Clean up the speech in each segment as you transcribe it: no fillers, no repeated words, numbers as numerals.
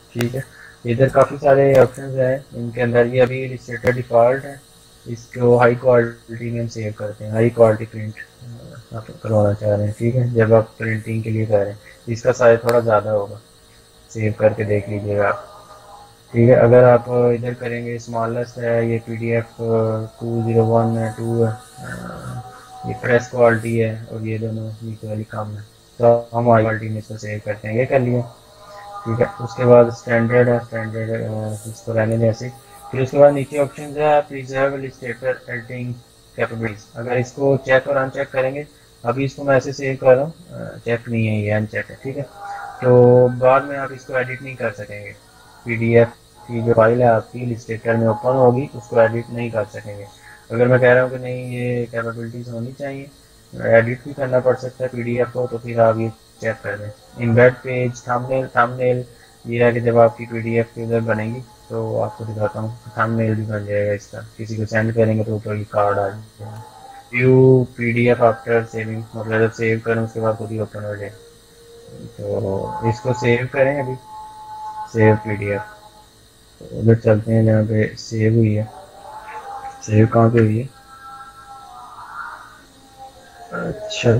ठीक है। इधर काफ़ी सारे ऑप्शंस हैं इनके अंदर। ये अभी इलस्ट्रेटर डिफ़ॉल्ट है, इसको हाई क्वालिटी में हम सेव करते हैं। हाई क्वालिटी प्रिंट आप करवाना चाह रहे हैं, ठीक है, जब आप प्रिंटिंग के लिए कर रहे हैं इसका साइज थोड़ा ज़्यादा होगा, सेव करके देख लीजिएगा आप। ठीक है, अगर आप इधर करेंगे स्मॉलेस्ट है, ये PDF 201 है, 2 है, ये प्रेस क्वालिटी है, और ये दोनों नीचे वाली कम है, तो हम हाई क्वालिटी में इसको सेव करते हैं। ये कर लिया, ठीक है। उसके बाद स्टैंडर्ड है, स्टैंडर्ड इसको रहने दें ऐसे। फिर उसके बाद नीचे ऑप्शन है प्रिजर्व इलस्ट्रेटर एडिटिंग कैपेबिलिटीज। अगर इसको चेक और अनचेक करेंगे, अभी इसको मैं ऐसे सेव कर रहा हूँ, चेक नहीं है, ये अनचेक है, ठीक है। तो बाद में आप इसको एडिट नहीं कर सकेंगे। PDF की जो फाइल है आपकी इलस्ट्रेटर में ओपन होगी, उसको एडिट नहीं कर सकेंगे। अगर मैं कह रहा हूँ कि नहीं ये कैपेबिलिटीज होनी चाहिए, एडिट भी करना पड़ सकता है PDF को, तो फिर आप ये चेक कर लें। इम्बेड पेज, थंबनेल, थंबनेल ये है कि जब आपकी PDF के उधर बनेगी तो आपको दिखाता हूँ, थंबनेल भी बन जाएगा इसका। किसी को सेंड करेंगे तो ऊपर की कार्ड आ जाएगा। व्यू PDF आफ्टर सेविंग, मतलब जब सेव करें उसके बाद खुद ही ओपन हो जाए। तो इसको सेव करें अभी, सेव PDF। तो उधर चलते हैं जहाँ पे सेव हुई है। सेव कहाँ पे हुई है? अच्छा,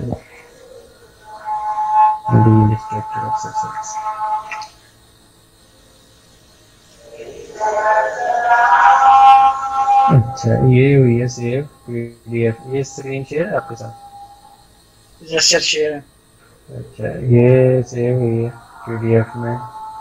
डिस्ट्रक्टर एक्सरसाइज। अच्छा, ये हुई है सेव PDF। ये स्क्रीन शेयर है आपके साथ? यस सर, शेयर है। अच्छा, ये सेव हुई है PDF में,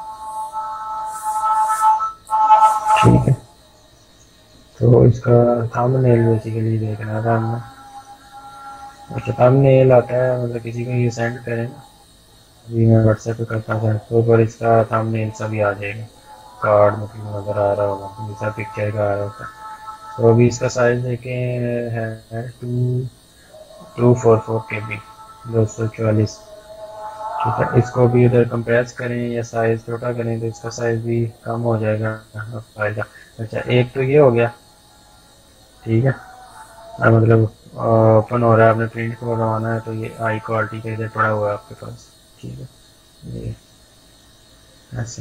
ठीक है। तो इसका थंबनेल बेसिकली देखना था हमने। अच्छा, थंबनेल आता है, मतलब किसी को ये सेंड करें ना, अभी मैं व्हाट्सएप पे करता था तो पर इसका थंबनेल सा भी आ जाएगा, कार्ड मतलब नज़र आ रहा होगा जैसा पिक्चर का आ रहा होता है। तो अभी इसका साइज देखें है 244 KB, 244। ठीक है, इसको भी इधर कंप्रेस करें या साइज छोटा करें तो इसका साइज भी कम हो जाएगा फाइल का। अच्छा, एक तो ये हो गया, ठीक है। मतलब ओपन हो रहा है, आपने प्रिंट करवाना है तो ये हाई क्वालिटी का इधर पड़ा हुआ है आपके पास, ठीक है। ये ऐसे,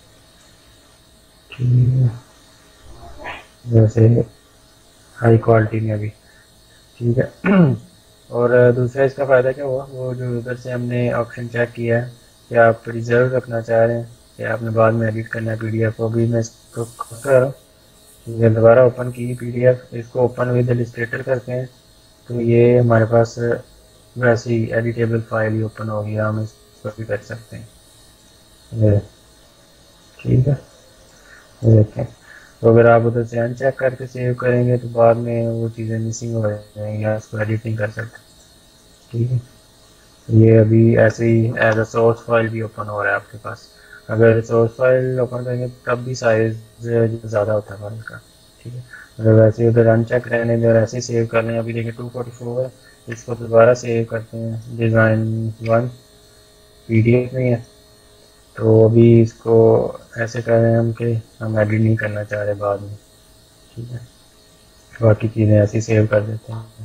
ठीक है, जैसे हाई क्वालिटी में अभी, ठीक है। और दूसरा इसका फ़ायदा क्या हुआ, वो जो उधर से हमने ऑप्शन चेक किया है कि आप रिजर्व रखना चाह रहे हैं कि आपने बाद में एडिट करना है PDF को। भी मैं इसको कर रहा हूँ, ठीक है, दोबारा ओपन की PDF, इसको ओपन विद इलस्ट्रेटर करते हैं तो ये हमारे पास वैसी एडिटेबल फाइल ही ओपन होगी, हम इसको भी कर सकते हैं। ये, ठीक है, ये देखें। तो अगर आप उधर से अनचेक करके सेव करेंगे तो बाद में वो चीज़ें मिसिंग हो जाएंगी, आप उसको एडिट नहीं कर सकते, ठीक है। ये अभी ऐसे ही एज अ सोर्स फाइल भी ओपन हो रहा है आपके पास। अगर सोर्स फाइल ओपन करेंगे तब भी साइज ज़्यादा होता है फाइल का, ठीक है। अगर वैसे उधर अनचेक रहने दें और ऐसे सेव कर लें, अभी देखिए 244 है, इसको दोबारा सेव करते हैं डिज़ाइन 1 PDF में है। तो अभी इसको ऐसे कर रहे हैं हम कि हम एडिट नहीं करना चाह रहे बाद में, ठीक है, बाकी चीज़ें ऐसे सेव कर देते हैं।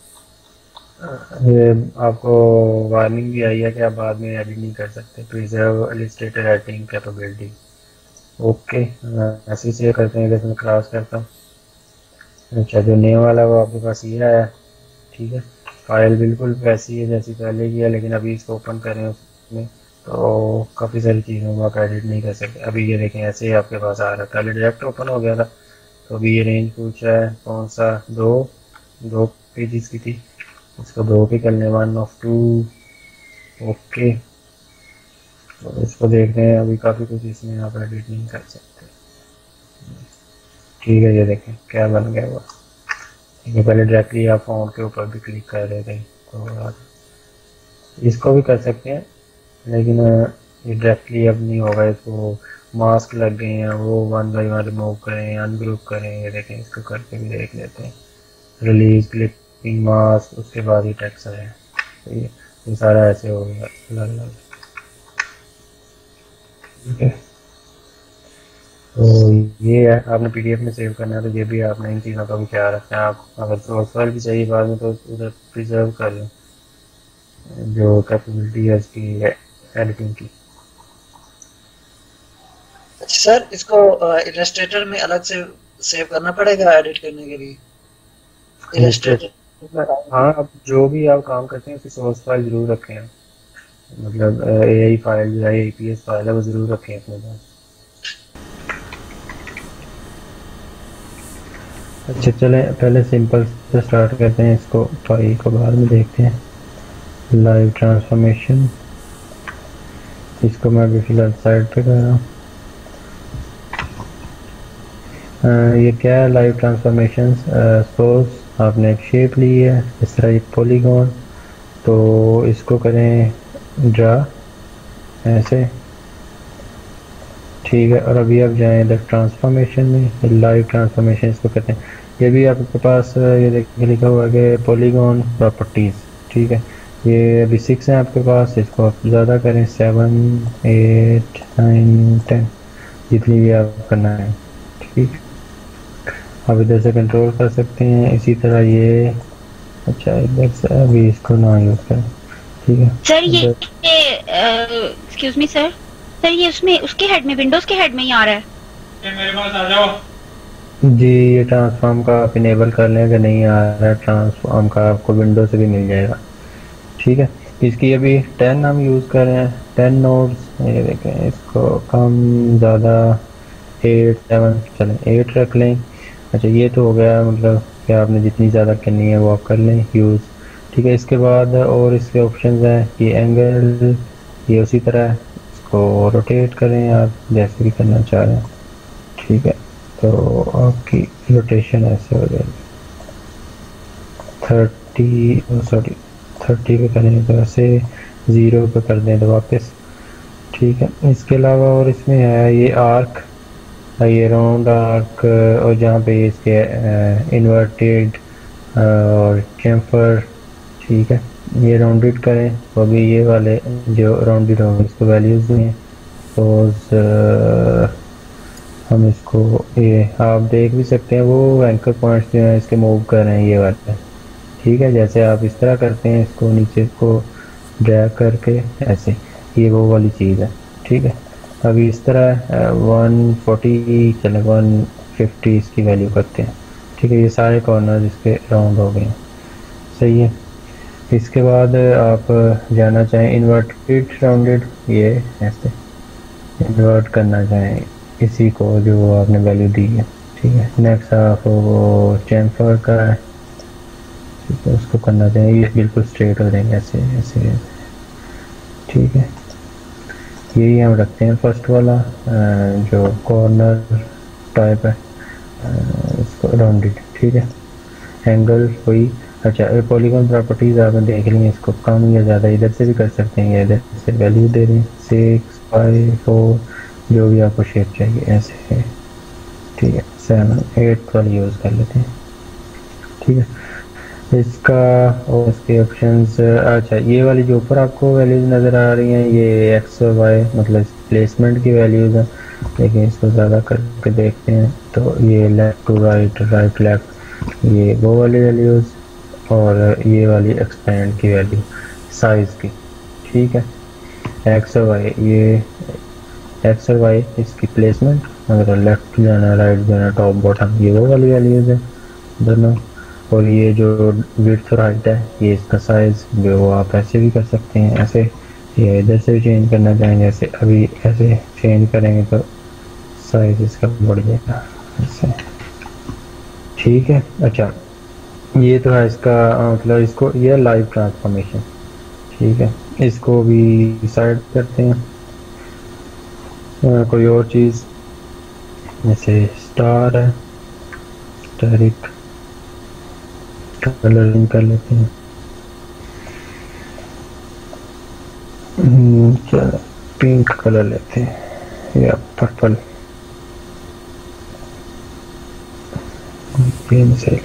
ये आपको वार्निंग भी आई है कि आप बाद में एडिट नहीं कर सकते, preserve Illustrator editing capability. Okay, ऐसे सेव करते हैं, जैसे मैं क्रॉस करता हूँ। अच्छा, जो नेम वाला वो आपके पास ये आया, ठीक है। फाइल बिल्कुल वैसी है जैसी पहले की है, लेकिन अभी इसको ओपन करें उसमें तो काफ़ी सारी चीज़ों को आप एडिट नहीं कर सकते। अभी ये देखें ऐसे ही आपके पास आ रहा है, पहले डायरेक्ट ओपन हो गया था। तो अभी ये रेंज पूछ रहा है कौन सा, दो दो पेजेस की थी, इसको दो पे कर लें, 1 of 2। ओके, तो इसको देख रहे हैं, अभी काफ़ी कुछ इसमें आप एडिट नहीं कर सकते, ठीक है। ये देखें क्या बन गया वो, ठीक है। पहले डायरेक्टली आप फ़ोन के ऊपर भी क्लिक कर रहे थे, तो इसको भी कर सकते हैं, लेकिन ये डायरेक्टली अब नहीं होगा। इसको मास्क लग गए हैं, वो 1 by 1 रिमूव करें, अनग्रुप करें, ये देखें, इसको करके भी देख लेते हैं। रिलीज क्लिपिंग मास्क, उसके बाद ही टेक्स्ट आया, तो ये सारा ऐसे हो गया अलग अलग, ठीक है। तो ये है, आपने PDF में सेव करना है तो ये भी आपने इन चीज़ों का भी ख्याल रखना है। आप अगर सोर्स फाइल भी चाहिए बाद में तो उधर प्रिजर्व कर लें जो कैपेबिलिटी है उसकी एडिटिंग की। सर इसको इलस्ट्रेटर में अलग से सेव करना पड़ेगा एडिट करने के लिए? इलस्ट्रेटर। हाँ, अब जो भी आप काम करते हैं उसकी सोर्स फाइल जरूर रखें आप। मतलब AI फाइल या APS फाइल है वो जरूर रखें अपने पास। अच्छा चलें, पहले सिंपल से स्टार्ट करते हैं, इसको फाइल को बाद में देखते हैं। लाइव ट्रांसफॉर्मेशन, इसको मैं अभी फिलहाल साइड पे कर रहा हूँ। ये क्या है लाइव ट्रांसफॉर्मेशन? सपोज आपने एक शेप ली है इस तरह एक पॉलीगॉन, तो इसको करें ड्रा ऐसे, ठीक है। और अभी आप जाएं इधर ट्रांसफॉर्मेशन में, लाइव ट्रांसफॉर्मेशन इसको कहते हैं। ये भी आपके पास ये देखिए लिखा हुआ है कि पॉलीगॉन प्रॉपर्टीज़, ठीक है। ये अभी 6 है आपके पास, इसको आप ज़्यादा करें 7 8 9 10 जितनी भी आप करना है, ठीक। आप इधर से कंट्रोल कर सकते हैं। इसी तरह ये, अच्छा इधर से अभी इसको ना यूज़ करें, ठीक है। सर ये एक्सक्यूज मी सर, ये उसमें उसके हेड में, विंडोज के हेड में ही आ रहा है। मेरे पास आ जाओ जी, ये ट्रांसफॉर्म का आप इनेबल कर लें, अगर नहीं आ रहा है ट्रांसफॉर्म का आपको विंडो से भी मिल जाएगा, ठीक है। इसकी अभी 10 हम यूज़ कर रहे हैं, 10 नोड्स। ये देखें इसको कम ज़्यादा 8 7 चलें 8 रख लें। अच्छा ये तो हो गया, मतलब कि आपने जितनी ज़्यादा करनी है वो आप कर लें यूज़, ठीक है। इसके बाद और इसके ऑप्शंस हैं, ये एंगल, ये उसी तरह इसको रोटेट करें आप जैसे भी करना चाह रहे हैं, ठीक है। तो आपकी रोटेशन ऐसे हो जाएगी 30 पे करें तो ऐसे, 0 पे कर दें तो वापस, ठीक है। इसके अलावा और इसमें है ये आर्क, ये राउंड आर्क, और जहाँ पे इसके इन्वर्टेड और चैम्फर, ठीक है। ये राउंडेड करें तो अभी ये वाले जो राउंडेड होंगे इसको वैल्यूज दें। सपोज हम इसको, ये आप देख भी सकते हैं वो एंकर पॉइंट्स जो हैं इसके मूव कर रहे हैं ये वाले, ठीक है। जैसे आप इस तरह करते हैं इसको नीचे को ड्रैग करके ऐसे, ये वो वाली चीज़ है, ठीक है। अभी इस तरह 140 चले 150 इसकी वैल्यू करते हैं, ठीक है। ये सारे कॉर्नर इसके राउंड हो गए हैं, सही है। इसके बाद आप जाना चाहें इन्वर्टेड राउंडेड, ये ऐसे इन्वर्ट करना चाहें इसी को जो आपने वैल्यू दी है, ठीक है। नेक्स्ट आप वो चैम्फर का है, ठीक है, उसको करना चाहिए ये बिल्कुल स्ट्रेट हो जाएंगे ऐसे ऐसे, ठीक है। यही हम रखते हैं फर्स्ट वाला जो कॉर्नर टाइप है, इसको राउंडेड, ठीक है। एंगल वही। अच्छा पॉलीगॉन प्रॉपर्टीज आपने देख ली हैं, इसको कम या ज़्यादा इधर से भी कर सकते हैं, या इधर से वैल्यू दे दें 6 5 4 जो भी आपको शेप चाहिए ऐसे है, ठीक है। 7 8 वाली यूज़ कर लेते हैं, ठीक है। इसका और इसके ऑप्शंस, अच्छा ये वाली जो ऊपर आपको वैल्यूज नज़र आ रही हैं ये एक्स और वाई मतलब प्लेसमेंट की वैल्यूज हैं, लेकिन इसको ज़्यादा करके देखते हैं तो ये left to right, right left, ये वो वाली वैल्यूज़, और ये वाली एक्सपेंड की वैल्यू साइज़ की, ठीक है। एक्स और वाई, ये एक्स और वाई इसकी प्लेसमेंट, अगर लेफ़्ट जाना राइट जाना टॉप बॉटम, ये वो वाली वैल्यूज़ है दोनों। और ये जो विड्थ और हाइट है ये इसका साइज़, वो आप ऐसे भी कर सकते हैं, ऐसे ये इधर से भी चेंज करना चाहेंगे ऐसे, अभी ऐसे चेंज करेंगे तो साइज़ इसका बढ़ जाएगा ऐसे, ठीक है। अच्छा ये तो है इसका मतलब इसको, ये लाइव ट्रांसफॉर्मेशन, ठीक है। इसको भी साइड करते हैं। कोई और चीज़ जैसे स्टार है, स्टारिक कलरिंग कर लेते हैं, चलो पिंक कलर लेते हैं या पर्पल, ग्रीन से,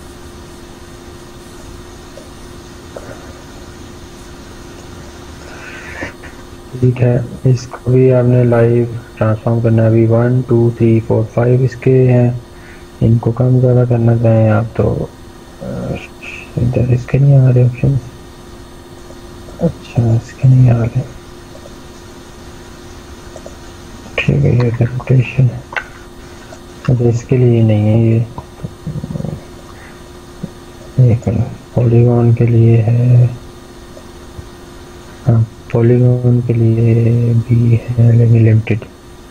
ठीक है। इसको भी आपने लाइव ट्रांसफॉर्म करना है। अभी 1 2 3 4 5 इसके हैं, इनको कम ज़्यादा करना चाहें आप तो इधर इसके नहीं आ रहे ऑप्शन, अच्छा इसके नहीं आ रहे, ठीक है, ये रोटेशन है। अच्छा, इसके लिए नहीं है ये, पॉलीगॉन के लिए है। हाँ, पॉलीगॉन के लिए भी है लेकिन लिमिटेड।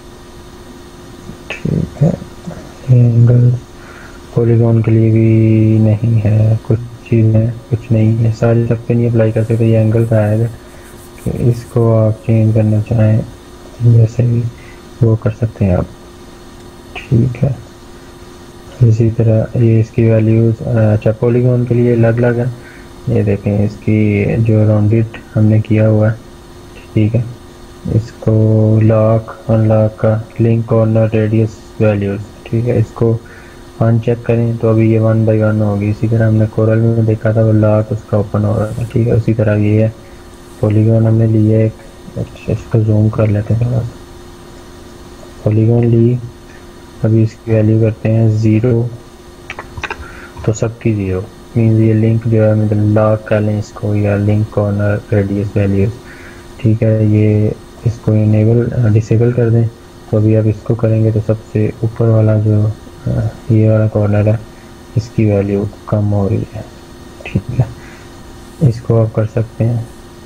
ठीक है, एंगल पॉलीगॉन के लिए भी नहीं है, कुछ चीज़ें कुछ नहीं है, सारी सब पे नहीं अप्लाई कर सकते। ये एंगल का आएगा कि इसको आप चेंज करना चाहें जैसे भी वो कर सकते हैं आप। ठीक है, इसी तरह ये इसकी वैल्यूज़, अच्छा पॉलीगॉन के लिए अलग अलग है। ये देखें इसकी जो राउंडेड हमने किया हुआ है, ठीक है, इसको लॉक अनलॉक का लिंक कॉर्नर रेडियस वैल्यूज़, ठीक है, इसको अनचेक करें तो अभी ये 1 by 1 होगी। इसी तरह हमने कोरल में देखा था वो लॉक उसका ओपन हो रहा था। ठीक है, उसी तरह ये है पॉलीगॉन हमने लिए एक। अच्छा, इसको जूम कर लेते हैं थोड़ा सा। पॉलीगॉन ली, अभी इसकी वैल्यू करते हैं 0, तो सबकी 0 मीन्स ये लिंक जो है मतलब लॉक कर लें इसको, या लिंक कॉर्नर रेडियस वैल्यूज। ठीक है, ये इसको इनेबल डिसेबल कर दें। तो अभी आप इसको करेंगे तो सबसे ऊपर वाला जो ये वाला कॉर्नर है इसकी वैल्यू कम हो रही है। ठीक है, इसको आप कर सकते हैं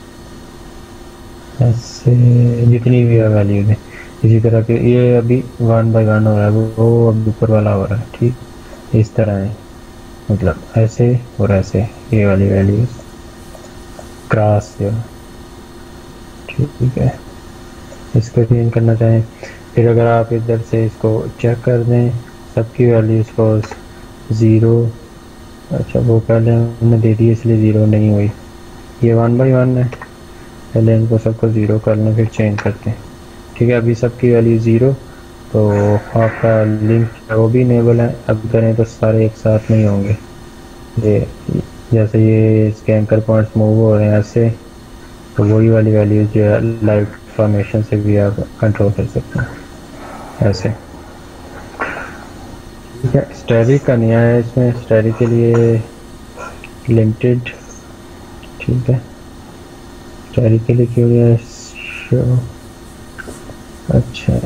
ऐसे जितनी भी वैल्यू दें। इसी तरह के ये अभी 1 by 1 हो रहा है, वो अभी ऊपर वाला हो रहा है। ठीक, इस तरह है, मतलब ऐसे और ऐसे ये वाली वैल्यूज क्रॉस जो। ठीक है, इसको चेंज करना चाहें, फिर अगर आप इधर से इसको चेक कर दें सबकी वैल्यूज को 0, अच्छा वो पहले हमने दे दी इसलिए 0 नहीं हुई। ये 1 by 1 है, पहले इनको सबको 0 कर लें फिर चेंज करते हैं। ठीक है, अभी सबकी वैल्यू 0, तो आपका लिंक वो भी इनेबल है। अब करें तो सारे एक साथ नहीं होंगे। ये जैसे ये इसके एंकर पॉइंट्स मूव हो रहे हैं ऐसे, तो वही वाली वैल्यूज जो है लाइट फॉर्मेशन से भी आप कंट्रोल कर सकते हैं ऐसे। ठीक है, स्टैटिक का नया है इसमें, स्टैटिक के लिए लिमिटेड। ठीक है, स्टैटिक के लिए क्यों है शो, अच्छा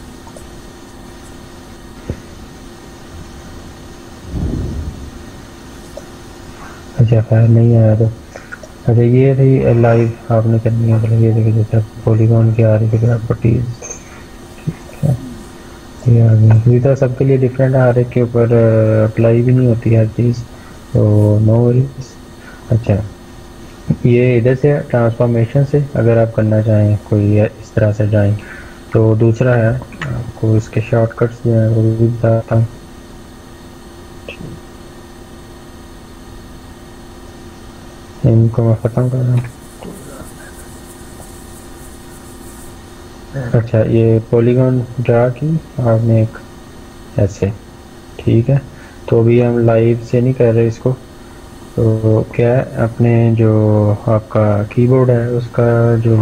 अच्छा खैर नहीं आया तो। अच्छा, ये थी लाइव आपने करनी है, मतलब ये देखिए जैसे पॉलीगॉन की आ रही थी प्रॉपर्टीज। ठीक है, ये आ गई। इसी तरह सबके लिए डिफरेंट हर एक के ऊपर अप्लाई भी नहीं होती हर चीज़, तो नो वरीज। अच्छा, ये इधर से ट्रांसफॉर्मेशन से अगर आप करना चाहें कोई इस तरह से जाएं, तो दूसरा है आपको इसके शॉर्टकट्स जो हैं वो भी बताता हूँ। इनको मैं ख़त्म कर रहा हूँ। अच्छा, ये पॉलीगॉन ड्रा की आपने एक ऐसे। ठीक है, तो अभी हम लाइव से नहीं कर रहे इसको, तो क्या है अपने जो आपका कीबोर्ड है उसका जो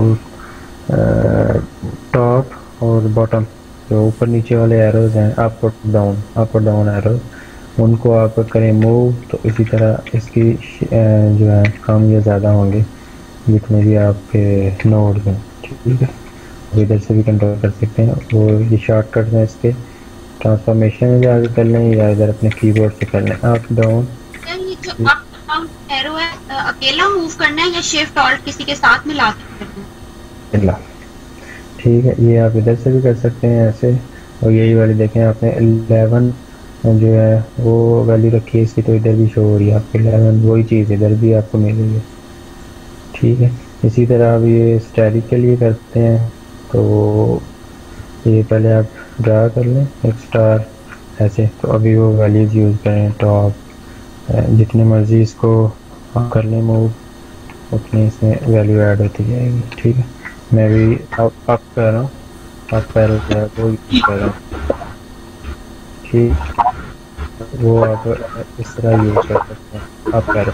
टॉप और बॉटम जो ऊपर नीचे वाले एरोज हैं अप और डाउन एरोज, उनको आप करें मूव, तो इसी तरह इसकी जो है काम ये ज़्यादा होंगे जितने भी आपके नोड्स हैं। ठीक है, इधर से भी कंट्रोल कर सकते हैं। वो ये शॉर्टकट हैं इसके, ट्रांसफॉर्मेशन में भी आगे कर लें या इधर अपने कीबोर्ड से कर लें अप डाउन। ये जो अप डाउन एरो है अकेला मूव करना है या शिफ्ट ऑल्ट किसी के साथ मिला के करना है? ठीक है, ये आप इधर से भी कर सकते हैं ऐसे। और यही वाली देखें आपने 11 जो है वो वैल्यू रखी है इसकी, तो इधर भी शो हो रही है आपको 11, वही चीज़ इधर भी आपको मिल रही है। ठीक है, इसी तरह अब ये स्टैटिक के लिए करते हैं, तो ये पहले आप ड्रा कर लें एक स्टार ऐसे, तो अभी वो वैल्यूज यूज़ करें टॉप, जितने मर्जी इसको आप कर लें मूव, उतनी इसमें वैल्यू ऐड होती जाएगी। ठीक है, मैं भी अप कर रहा हूँ, अप पैरो जो है वो यूज़ कर रहा हूँ। ठीक, वो आप इस तरह यूज़ कर सकते हैं अप पैरो।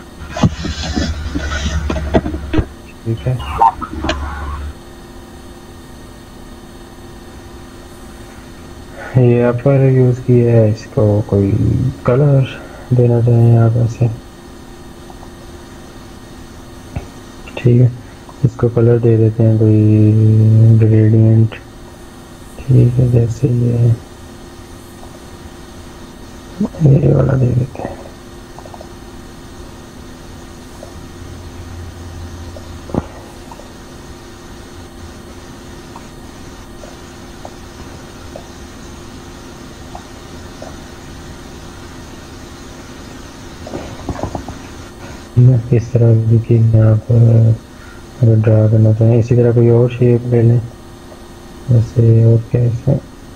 ठीक है, ये अपर यूज़ किया है, इसको कोई कलर देना चाहें आप ऐसे। ठीक है, इसको कलर दे देते हैं कोई ग्रेडियंट। ठीक है, जैसे ये वाला दे देते हैं। इस तरह की चीज़ आप अगर ड्रा करना चाहें, इसी तरह कोई और शेप ले लें जैसे, और कैसे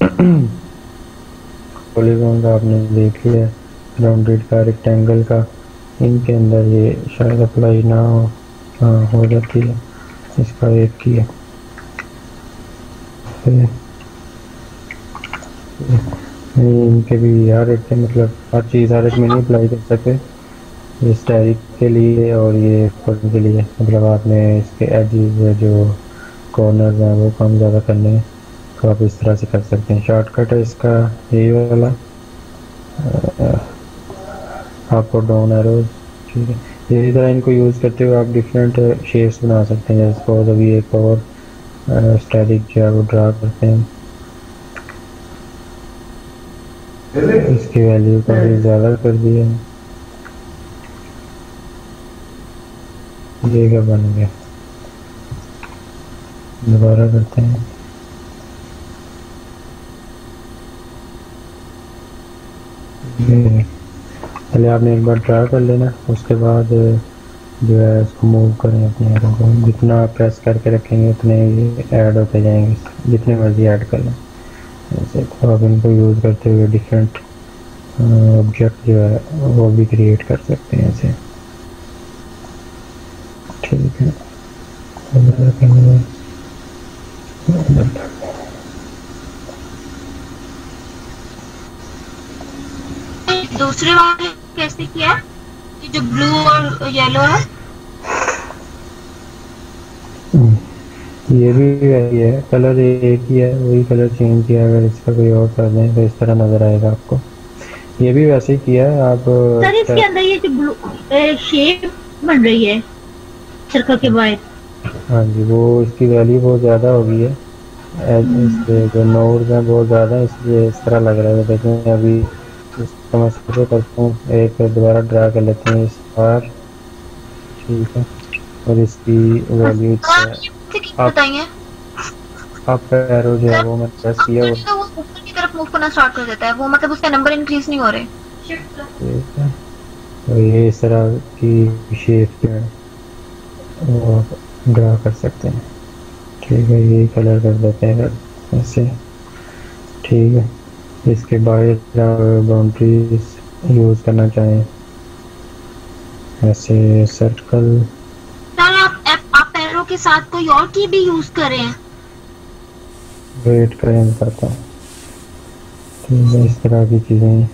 पॉलीगॉन का आपने देख लिया, राउंडेड का, रेक्टेंगल का, इनके अंदर ये शायद अप्लाई ना हो, हाँ हो जाती है, इसका एक किया, इनके भी हर एक के मतलब हर चीज़ हर एक में नहीं अप्लाई कर सकते, ये स्टैरिक के लिए और ये फुल के लिए, मतलब आपने इसके एजेस जो कॉर्नर हैं वो कम ज़्यादा करने हैं तो आप इस तरह से कर सकते हैं। शॉर्टकट है इसका यही वाला, अप और डाउन एरोज, ठीक है। इसी तरह इनको यूज़ करते हुए आप डिफरेंट शेप्स बना सकते हैं। जैसे सपोज अभी एक और स्टैटिक जो है वो ड्रा करते हैं, इसकी वैल्यू काफ़ी ज़्यादा कर दी है, ये क्या बन गया, दोबारा करते हैं। पहले आपने एक बार ट्राई कर लेना, उसके बाद जो है इसको मूव करें अपने एरो को, जितना प्रेस करके रखेंगे उतने ये ऐड होते जाएंगे, जितने मर्जी ऐड कर लें ऐसे। तो आप इनको यूज़ करते हुए डिफरेंट ऑब्जेक्ट जो है वो भी क्रिएट कर सकते हैं ऐसे, ठीक है। दूसरे वाले कैसे किया, ये जो ब्लू और येलो है? ये भी वही है, कलर एक ही है, वही कलर चेंज किया, अगर इसका कोई और कर दें तो इस तरह नजर आएगा आपको। ये भी वैसे ही किया है आप सर, इसके अंदर ये जो ब्लू शेप बन रही है सर्कल के बाहर, हाँ जी, वो इसकी वैल्यू बहुत ज़्यादा हो गई है, इसके जो नोड्स हैं बहुत ज़्यादा, इसलिए इस तरह लग रहा है। देखें अभी इसको मैं शुरू करता हूँ, एक दोबारा ड्रा कर लेते हैं इस बार, ठीक है। और इसकी वैल्यू आप एरो जो है वो मैं प्रेस किया, वो ऊपर की तरफ मूव करना स्टार्ट कर देता है, वो मतलब उसका नंबर इंक्रीज नहीं हो रहे, ठीक है। तो ये इस तरह की शेप जो है वो आप ड्रा कर सकते हैं, ठीक है। यही कलर कर देते हैं ऐसे, ठीक है। इसके बाहर बाउंड्रीज यूज़ करना चाहें ऐसे सर्कल, आप एरो के साथ कोई और की भी यूज करें, वेट करें बताता हूँ, ठीक है। इस तरह की चीज़ें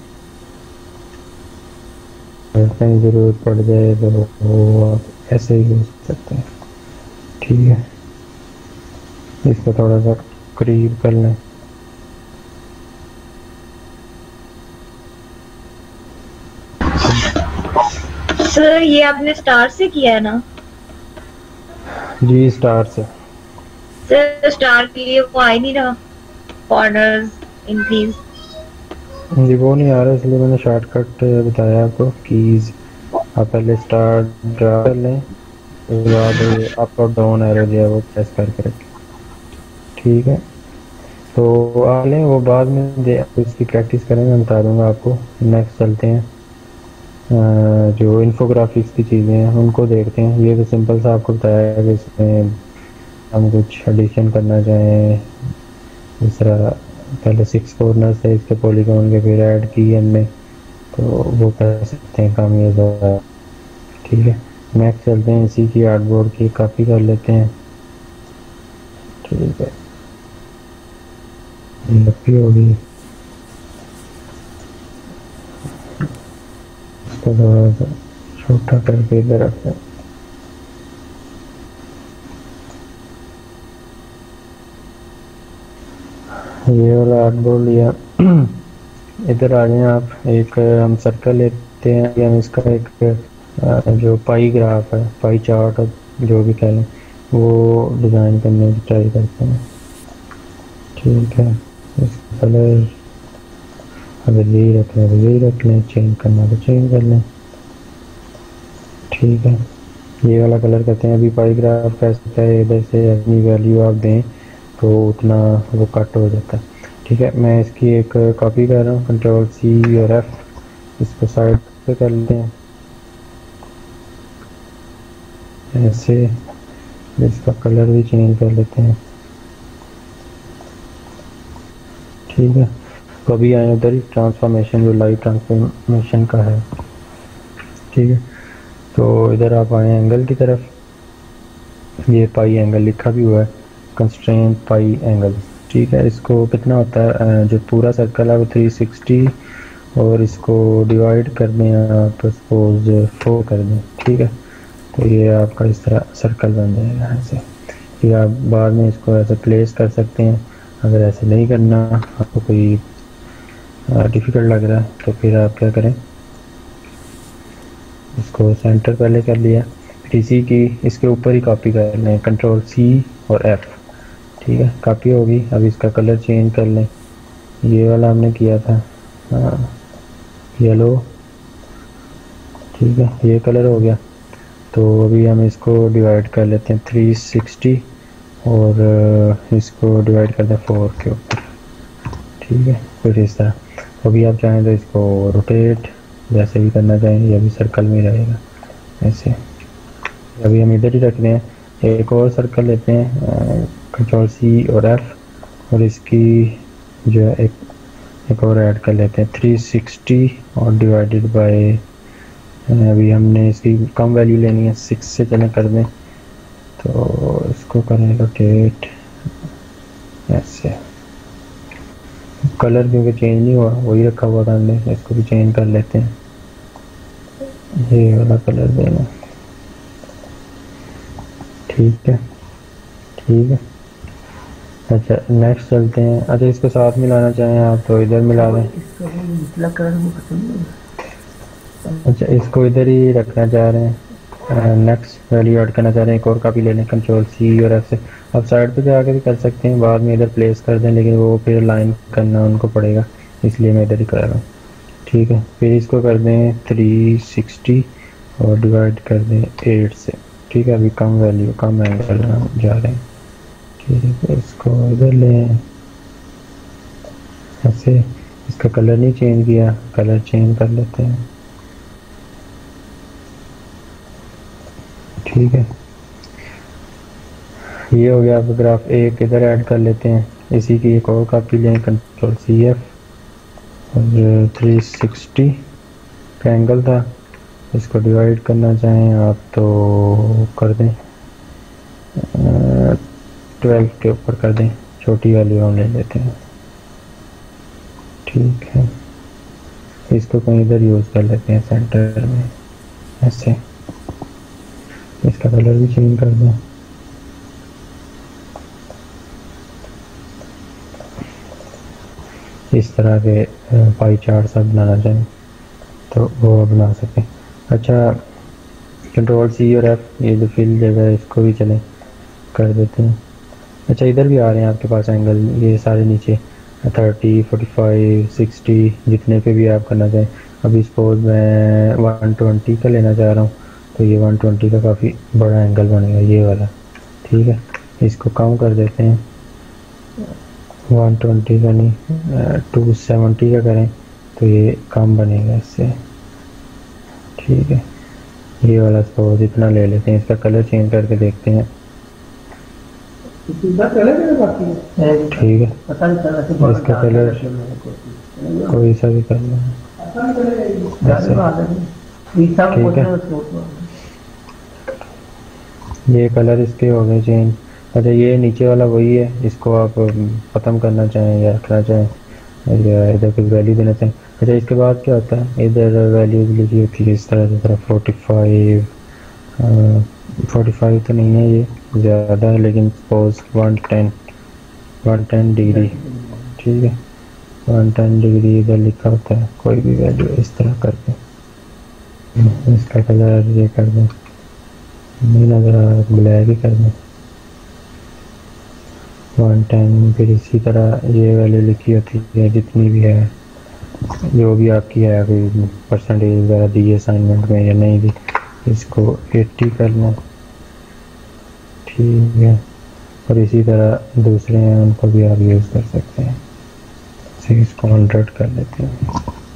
कहीं ज़रूरत पड़ जाए तो वो आप ऐसे ही यूज़ कर सकते हैं, ठीक है। इसको थोड़ा सा करीब कर लें, सर ये आपने स्टार से किया है ना? जी स्टार से। सर स्टार के लिए वो आ नहीं रहा, कॉर्नर्स इंक्रीज, जी वो नहीं आ रहा, इसलिए मैंने शॉर्टकट बताया आपको, कीज आप पहले स्टार ड्रा कर लें, उसके बाद अप और डाउन एरो जो है वो प्रेस करके रखें, ठीक है। तो आ लें, वो बाद में उसकी प्रैक्टिस करेंगे, मैं बता दूंगा आपको। नेक्स्ट चलते हैं, जो इन्फोग्राफिक्स की चीज़ें हैं उनको देखते हैं। ये तो सिंपल सा आपको बताया है कि इसमें हम कुछ एडिशन करना चाहें, इस तरह पहले 6 कॉर्नर्स है इसके पॉलीगॉन के, फिर ऐड की हमने, तो वो कर सकते हैं काम ये ज़्यादा, ठीक है। नेक्स्ट चलते हैं, इसी की आर्टबोर्ड की कॉपी कर लेते हैं, ठीक है। लपी होगी तो थोड़ा सा छोटा करके इधर रखते हैं, ये वाला आर्टबोर्ड लिया। इधर आ जाए आप, एक हम सर्कल लेते हैं, हम इसका एक जो पाई ग्राफ है, पाई चार्ट जो भी कह लें, वो डिज़ाइन करने की ट्राई करते हैं, ठीक है। इसका कलर अगर यही रख लें तो यही रख लें, चेंज करना तो चेंज कर लें। ठीक है, ये वाला कलर करते हैं। अभी पाईग्राफ कैसे है, इधर से अपनी वैल्यू आप दें तो उतना वो कट हो जाता है। ठीक है, मैं इसकी एक कॉपी कर रहा हूँ, कंट्रोल सी और एफ, इसको साइड पे कर लेते हैं ऐसे। इसका कलर भी चेंज कर लेते हैं। ठीक है, तो अभी आए उधर ही ट्रांसफॉर्मेशन, जो लाइव ट्रांसफॉर्मेशन का है। ठीक है, तो इधर आप आए एंगल की तरफ, ये पाई एंगल लिखा भी हुआ है, कंस्ट्रेंट पाई एंगल। ठीक है, इसको कितना होता है, जो पूरा सर्कल है वो 360, और इसको डिवाइड कर दें आप सपोज 4 कर दें। ठीक है, तो ये आपका इस तरह सर्कल बन जाएगा ऐसे। फिर आप बाद में इसको ऐसे प्लेस कर सकते हैं। अगर ऐसे नहीं करना, आपको कोई डिफ़िकल्ट लग रहा है, तो फिर आप क्या करें, इसको सेंटर पहले कर लिया, फिर इसी की इसके ऊपर ही कॉपी कर लें, कंट्रोल सी और एफ। ठीक है, कॉपी होगी। अब इसका कलर चेंज कर लें, ये वाला हमने किया था येलो। ठीक है, ये कलर हो गया। तो अभी हम इसको डिवाइड कर लेते हैं 360, और इसको डिवाइड करते हैं 4 के ऊपर। ठीक है, फिर इस तरह। अभी आप चाहें तो इसको रोटेट जैसे भी करना चाहें, ये भी सर्कल में रहेगा ऐसे। अभी हम इधर ही रख रहे हैं, एक और सर्कल लेते हैं, कंट्रोल सी और एफ, और इसकी जो है एक और ऐड कर लेते हैं 360 और डिवाइडेड बाय, अभी हमने इसकी कम वैल्यू लेनी है, 6 से चले कर दें, तो इसको करें रोटेट ऐसे। कलर क्योंकि चेंज नहीं हुआ, वही रखा हुआ था हमने, इसको भी चेंज कर लेते हैं, ये वाला कलर देना। ठीक है, ठीक है। अच्छा, नेक्स्ट चलते हैं। अच्छा, इसको साथ मिलाना चाहें आप तो इधर मिला दें। अच्छा, इसको इधर ही रखना चाह रहे हैं, नेक्स्ट वैल्यू ऐड करना चाह रहे हैं, एक और कॉपी ले लें, कंट्रोल सी और एफ से। आप साइड पे जाकर भी कर सकते हैं, बाद में इधर प्लेस कर दें, लेकिन वो फिर लाइन करना उनको पड़ेगा, इसलिए मैं इधर ही कर रहा हूँ। ठीक है, फिर इसको कर दें 360 और डिवाइड कर दें 8 से। ठीक है, अभी कम वैल्यू कम एंगल जा रहे हैं। ठीक है, इसको इधर लें ऐसे। इसका कलर नहीं चेंज किया, कलर चेंज कर लेते हैं। ठीक है, ये हो गया। अब ग्राफ एक इधर ऐड कर लेते हैं, इसी की एक और कॉपी लें, कंट्रोल सी एफ, और 360 का एंगल था, इसको डिवाइड करना चाहें आप तो कर दें, 12 के ऊपर कर दें, छोटी वैल्यू हम ले लेते हैं। ठीक है, इसको कहीं इधर यूज़ कर लेते हैं सेंटर में ऐसे। इसका कलर भी चेंज कर दें। इस तरह के पाई चार्ट सब बनाना चाहें तो वो बना सकें। अच्छा, कंट्रोल सी और एफ, ये जो फिल जगह है इसको भी चलें कर देते हैं। अच्छा, इधर भी आ रहे हैं आपके पास एंगल, ये सारे नीचे 30, 45, 60 जितने पे भी आप करना चाहें। अभी सपोज मैं 120 का लेना चाह रहा हूँ, तो ये 120 का काफ़ी बड़ा एंगल बनेगा ये वाला। ठीक है, इसको कम कर देते हैं, 120 का नहीं 270 का करें तो ये कम बनेगा इससे। ठीक है, ये वाला सपोज इतना ले लेते हैं, इसका कलर चेंज करके देखते हैं। ठीक है, इसका कलर कोई सा भी करना है ठीक है। ये कलर इसके हो गए चेंज। अच्छा, ये नीचे वाला वही है, इसको आप ख़त्म करना चाहें या रखना चाहें या इधर कोई वैल्यू देना चाहें। अच्छा, इसके बाद क्या होता है, इधर वैल्यूज लिखी होती है इस तरह 45 तो नहीं है, ये ज़्यादा है, लेकिन सपोज 110 डिग्री। ठीक है, 110 डिग्री इधर लिखा होता है, कोई भी वैल्यू इस तरह करके इसका कलर ये कर दें, नहीं नजर आ रहा, ब्लैक ही कर दें। 110, फिर इसी तरह ये वैल्यू लिखी होती है जितनी भी है, जो भी आपकी है, कोई परसेंटेज वगैरह दी है असाइनमेंट में या नहीं दी, इसको 80 कर लें, ठीक है। और इसी तरह दूसरे हैं उनको भी आप यूज़ कर सकते हैं, तो इसको 100 कर लेते हैं,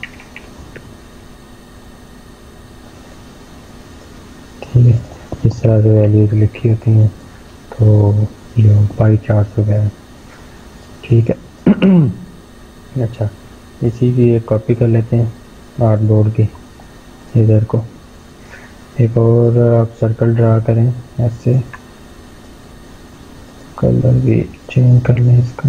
ठीक है। इस तरह से वैल्यूज लिखी होती हैं, तो जो पाई चार्ट वगैरह, ठीक है। अच्छा, इसी की एक कॉपी कर लेते हैं आर्टबोर्ड की, इधर को एक और आप सर्कल ड्रा करें ऐसे, कलर भी चेंज कर लें इसका,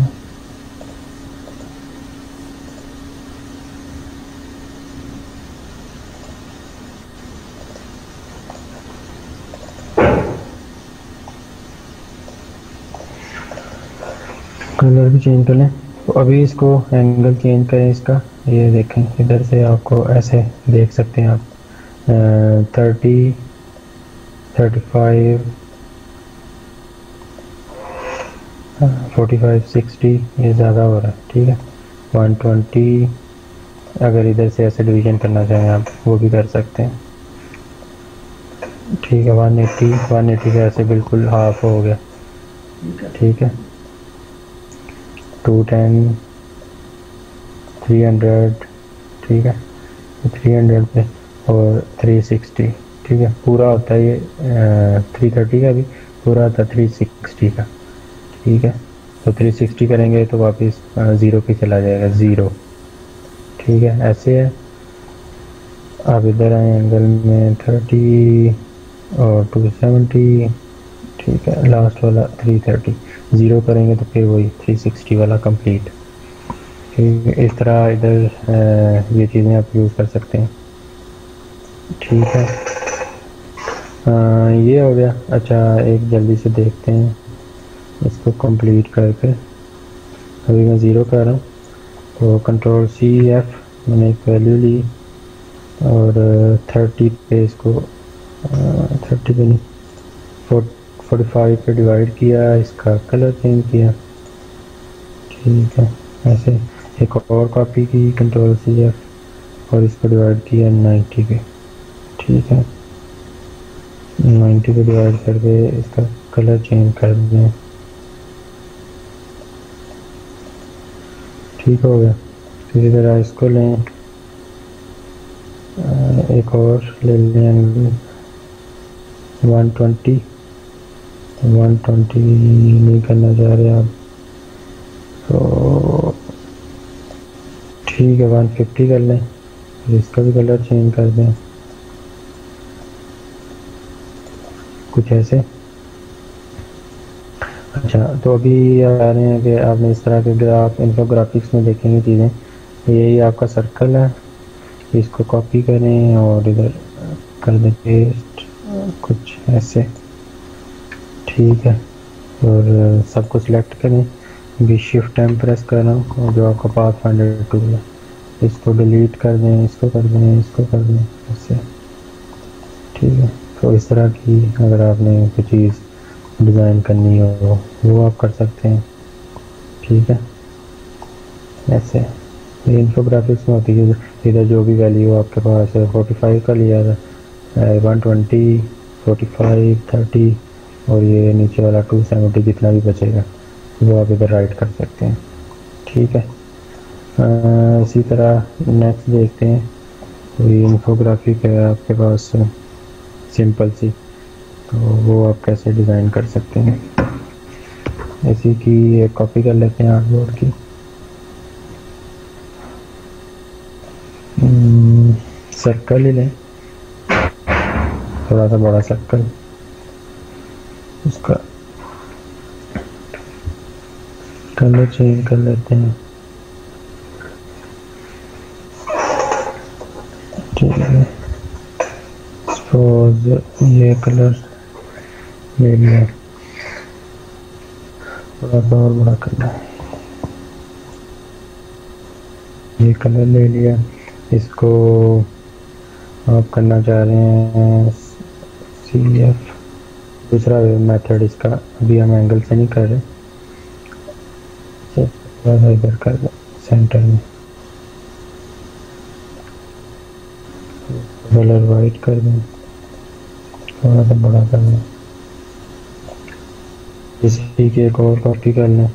कलर भी चेंज कर लें। तो अभी इसको एंगल चेंज करें इसका, ये देखें इधर से आपको ऐसे देख सकते हैं आप 30, 35, 45, 60 ये ज़्यादा हो रहा है, ठीक है। 120, अगर इधर से ऐसे डिवीजन करना चाहें आप वो भी कर सकते हैं, ठीक है। 180 से ऐसे बिल्कुल हाफ हो गया, ठीक है। 210, 300, ठीक है, 300 पे, और 360, ठीक है। पूरा होता है ये 330 का भी पूरा होता है 360 का, ठीक है। तो 360 करेंगे तो वापस 0 पे चला जाएगा, 0, ठीक है। ऐसे है, आप इधर आए एंगल में 30 और 270, ठीक है। लास्ट वाला 330, 0 करेंगे तो फिर वही 360 वाला कंप्लीट, ठीक है। इस तरह इधर ये चीज़ें आप यूज़ कर सकते हैं, ठीक है। ये हो गया। अच्छा, एक जल्दी से देखते हैं इसको कंप्लीट करके। अभी मैं 0 कर रहा हूँ, तो Ctrl+C+F मैंने एक वैल्यू ली और 30 पे इसको 30 पे नहीं 45 पे डिवाइड किया, इसका कलर चेंज किया, ठीक है। ऐसे एक और कॉपी की Ctrl+C+F और इसको डिवाइड किया 90 पे, ठीक है। 90 पे डिवाइड करके इसका कलर चेंज कर दें, ठीक हो गया। इसी तरह इसको लें, एक और ले लें 120 नहीं करना चाह रहे आप, तो ठीक है 150 कर लें, इसका भी कलर चेंज कर दें कुछ ऐसे। अच्छा, तो अभी आ रहे हैं कि आपने इस तरह के ग्राफ इन्फोग्राफिक्स में देखेंगे चीज़ें, यही आपका सर्कल है, इसको कॉपी करें और इधर कर दें पेस्ट कुछ ऐसे, ठीक है। और सबको सिलेक्ट करें, भी शिफ्ट M प्रेस कर रहा हूँ, और जो आपका पाथ फाइंडर टूल है इसको डिलीट कर दें, इसको कर दें, इसको कर दें ऐसे, ठीक है। तो इस तरह की अगर आपने कोई चीज़ डिज़ाइन करनी हो वो आप कर सकते हैं, ठीक है। ऐसे ये इन्फोग्राफिक्स में होती है, इधर जो भी वैल्यू आपके पास है 45 का लिया था, 120, 45, 30 और ये नीचे वाला 270 जितना भी बचेगा वो आप इधर राइट कर सकते हैं, ठीक है। इसी तरह नेक्स्ट देखते हैं, कोई इन्फोग्राफिक है आपके पास सिंपल सी, तो वो आप कैसे डिज़ाइन कर सकते हैं। इसी की एक कॉपी कर लेते हैं आर्टबोर्ड की, सर्कल ही लें, थोड़ा सा बड़ा सर्कल, उसका कलर चेंज कर लेते हैं, ठीक है। सपोज ये कलर ले लिया, थोड़ा सा और बड़ा करना है, ये कलर ले लिया, इसको आप करना चाह रहे हैं CF, दूसरा मेथड इसका, अभी हम एंगल से नहीं कर रहे, इधर कर दो सेंटर में, कलर वाइट कर दें, थोड़ा सा बड़ा कर दें, इसी की एक और कॉपी कर लें।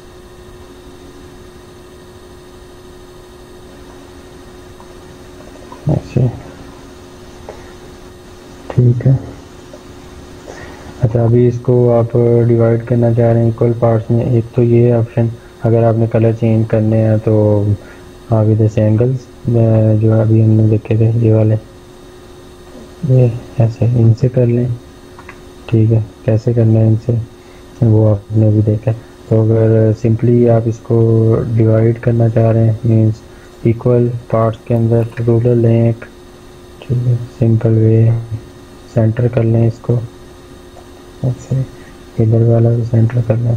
ऐसे ठीक है। अच्छा अभी इसको आप डिवाइड करना चाह रहे हैं इक्वल पार्ट्स में। एक तो ये ऑप्शन, अगर आपने कलर चेंज करने हैं तो आप इधर से एंगल्स जो अभी हमने देखे थे ये वाले, ये ऐसे इनसे कर लें। ठीक है, कैसे करना है इनसे वो आपने भी देखा। तो अगर सिंपली आप इसको डिवाइड करना चाह रहे हैं मीन्स इक्वल पार्ट्स के अंदर, तो रूलर लें एक, ठीक है, सिंपल वे सेंटर कर लें इसको, ऐसे इधर वाला भी सेंटर कर लें।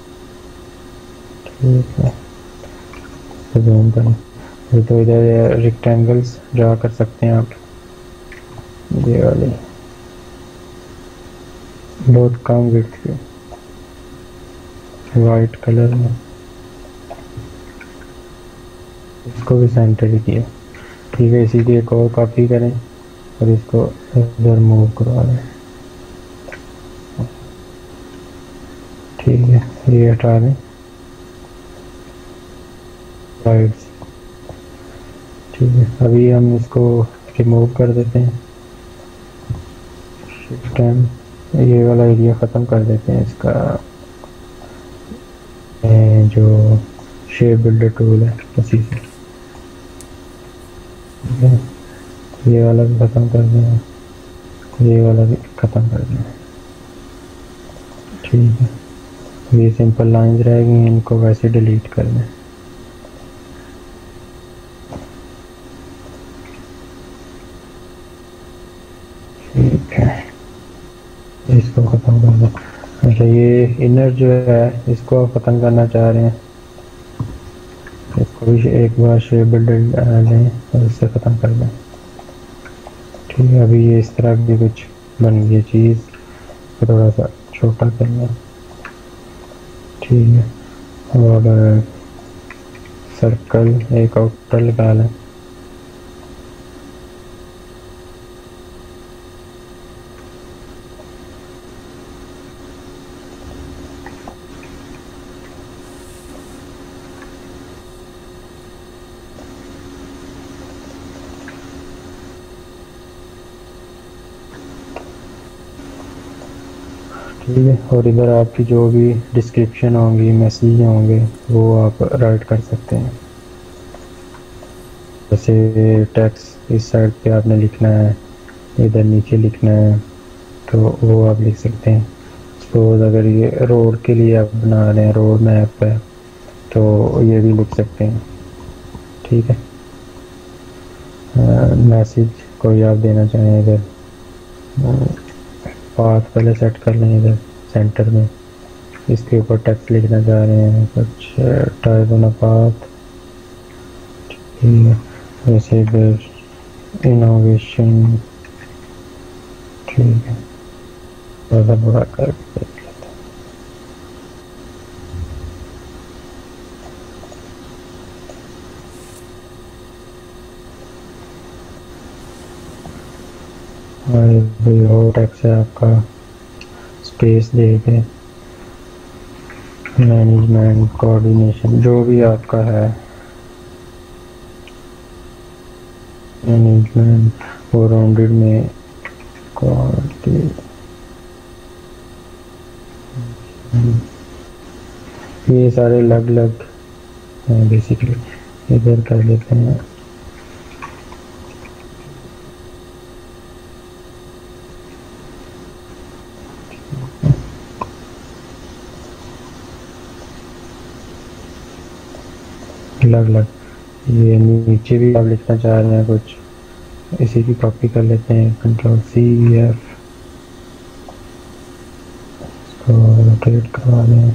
ठीक है, जूम करें तो इधर रेक्टेंगल्स ड्रा कर सकते हैं आप, ये वाले बहुत कम विड्थ के वाइट कलर में, इसको भी सेंटर ही किया। ठीक है, इसी की एक और कॉपी करें और इसको इधर मूव करवा दें। ठीक है, ये हटा दें साइड्स। ठीक है, अभी हम इसको रिमूव कर देते हैं, शिफ्ट एम, ये वाला एरिया ख़त्म कर देते हैं इसका। जो शेप बिल्डर टूल है उसी से, ठीक है, ये वाला भी ख़त्म कर दें, ये वाला भी ख़त्म कर दें। ठीक है, ये सिंपल लाइंस रहेंगी, इनको वैसे डिलीट कर दें। ठीक है, इसको ख़त्म कर दो। अच्छा ये इनर जो है इसको आप ख़त्म करना चाह रहे हैं, इसको भी एक बार शेप बिल्डर लें और इससे ख़त्म कर दें। ठीक है, अभी ये इस तरह की कुछ बन गई चीज़, तो थोड़ा सा छोटा कर लें। ठीक है, और सर्कल एक आउटर लगा लें। ठीक है, और इधर आपकी जो भी डिस्क्रिप्शन होंगी, मैसेज होंगे, वो आप राइट कर सकते हैं। जैसे टेक्स्ट इस साइड पे आपने लिखना है, इधर नीचे लिखना है, तो वो आप लिख सकते हैं। सपोज अगर ये रोड के लिए आप बना रहे हैं, रोड मैप है, तो ये भी लिख सकते हैं। ठीक है, मैसेज कोई आप देना चाहें, इधर पाथ पहले सेट कर लें, इधर सेंटर में इसके ऊपर टेक्स्ट लिखना चाह रहे हैं कुछ, टाइप ऑन अ पाथ। ठीक है, जैसे इधर इनोवेशन। ठीक है, ज़्यादा बड़ा कर देख लेते हैं। और टेक्स्ट है आपका, स्पेस दे के मैनेजमेंट कोऑर्डिनेशन जो भी आपका है, मैनेजमेंट और राउंडेड में ये सारे अलग अलग हैं बेसिकली। इधर कर लेते हैं अलग अलग। ये नीचे भी आप लिखना चाह रहे हैं कुछ, इसी की कॉपी कर लेते हैं, कंट्रोल सी एफ, इसको रोटेट करवा दें,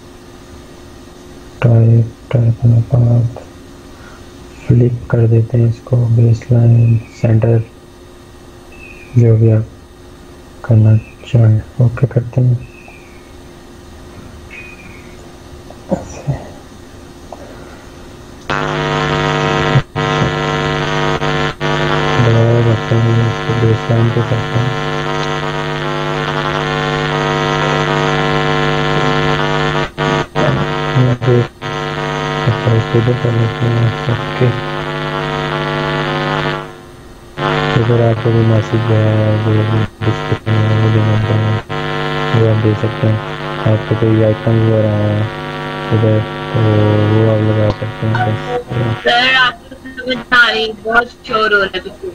टाइप पाथ फ्लिप कर देते हैं इसको, बेस लाइन सेंटर जो भी आप करना चाहें ओके करते हैं। टाइम पे करता हूँ। इधर कर लेते हैं ओके। इधर आपको भी मैसेज है जो डिस्क्रिप्शन में वो देना चाहें वो आप दे सकते हैं। आपको कोई आइकन वगैरह है इधर तो वो आप लगा सकते हैं बस। सर आपको समझ आ रही, बहुत शोर हो रहा है पीछे।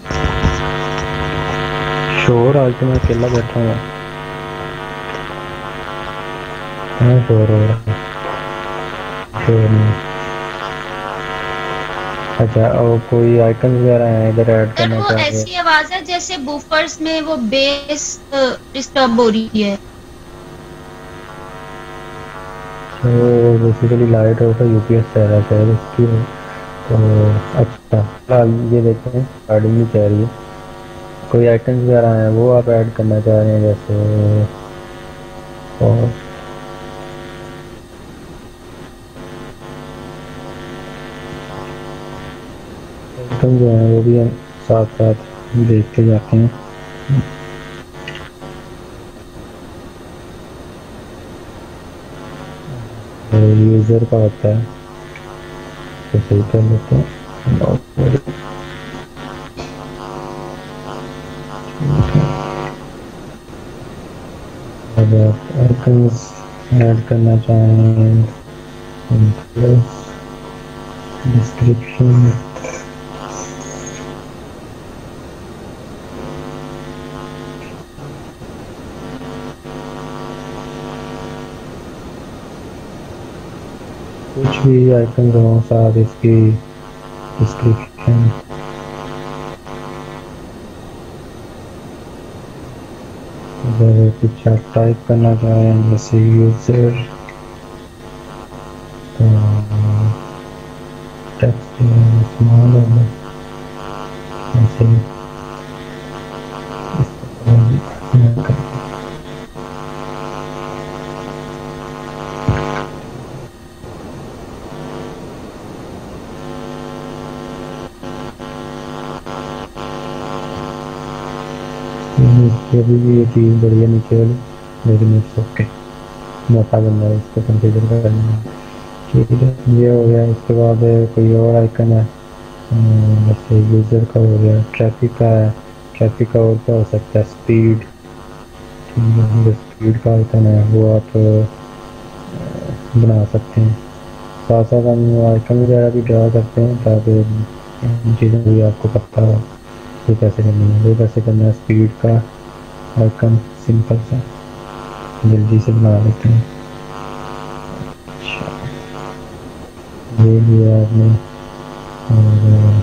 शोर आज तो मैं अकेला बैठा हूँ। हाँ शोर हो रहा है, शोर नहीं। अच्छा और कोई आइकन वगैरह है इधर ऐड सर करना वो चाह रहे हैं? ऐसी आवाज है जैसे बूफर्स में वो बेस डिस्टर्ब हो रही है। तो बेसिकली लाइट आउट है यूपीएस चल रहा है इसकी तो अच्छा फिलहाल ये देखते हैं स्टार्टिंग नहीं कह रही है। कोई आइकन वगैरह हैं वो आप ऐड करना चाह रहे हैं जैसे और आइकन जो है वो भी हम साथ साथ देख के जाते हैं। यूजर का होता है तो सही कर लेते हैं। अब आप आइकन्स ऐड करना चाहें डिस्क्रिप्शन कुछ भी आइकन हो साथ इसकी डिस्क्रिप्शन अगर कुछ आप टाइप करना चाहें जैसे यूजर तो टेक्स्ट स्मॉल होगा ऐसे अभी भी ये चीज़ बढ़िया नीचे वाली लेकिन इट्स ओके मोटा बंदा है इसको कंसिडर करना है। ठीक है ये हो गया। इसके बाद कोई और आइकन है जैसे यूज़र का हो गया, ट्रैफिक का है। ट्रैफिक का और क्या हो सकता है स्पीड। ठीक है जो स्पीड का आइकन है वो आप बना सकते हैं। साथ साथ हम आइकन वगैरह भी ड्रा करते हैं ताकि इन चीज़ों भी आपको पता हो ये कैसे करनी है। वो कैसे करना है स्पीड का आइकन सिंपल सा जल्दी से बना लेते हैं। अच्छा ये लिया आपने और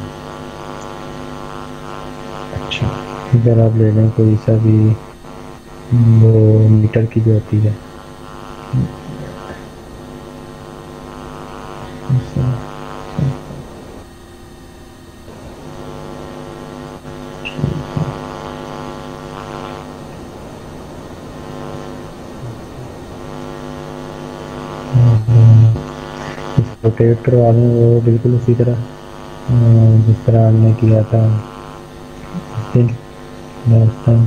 अच्छा इधर आप ले लें कोई सा भी वो मीटर की जो होती है रोटेट करवा दें वो बिल्कुल उसी तरह जिस तरह हमने किया था लास्ट टाइम।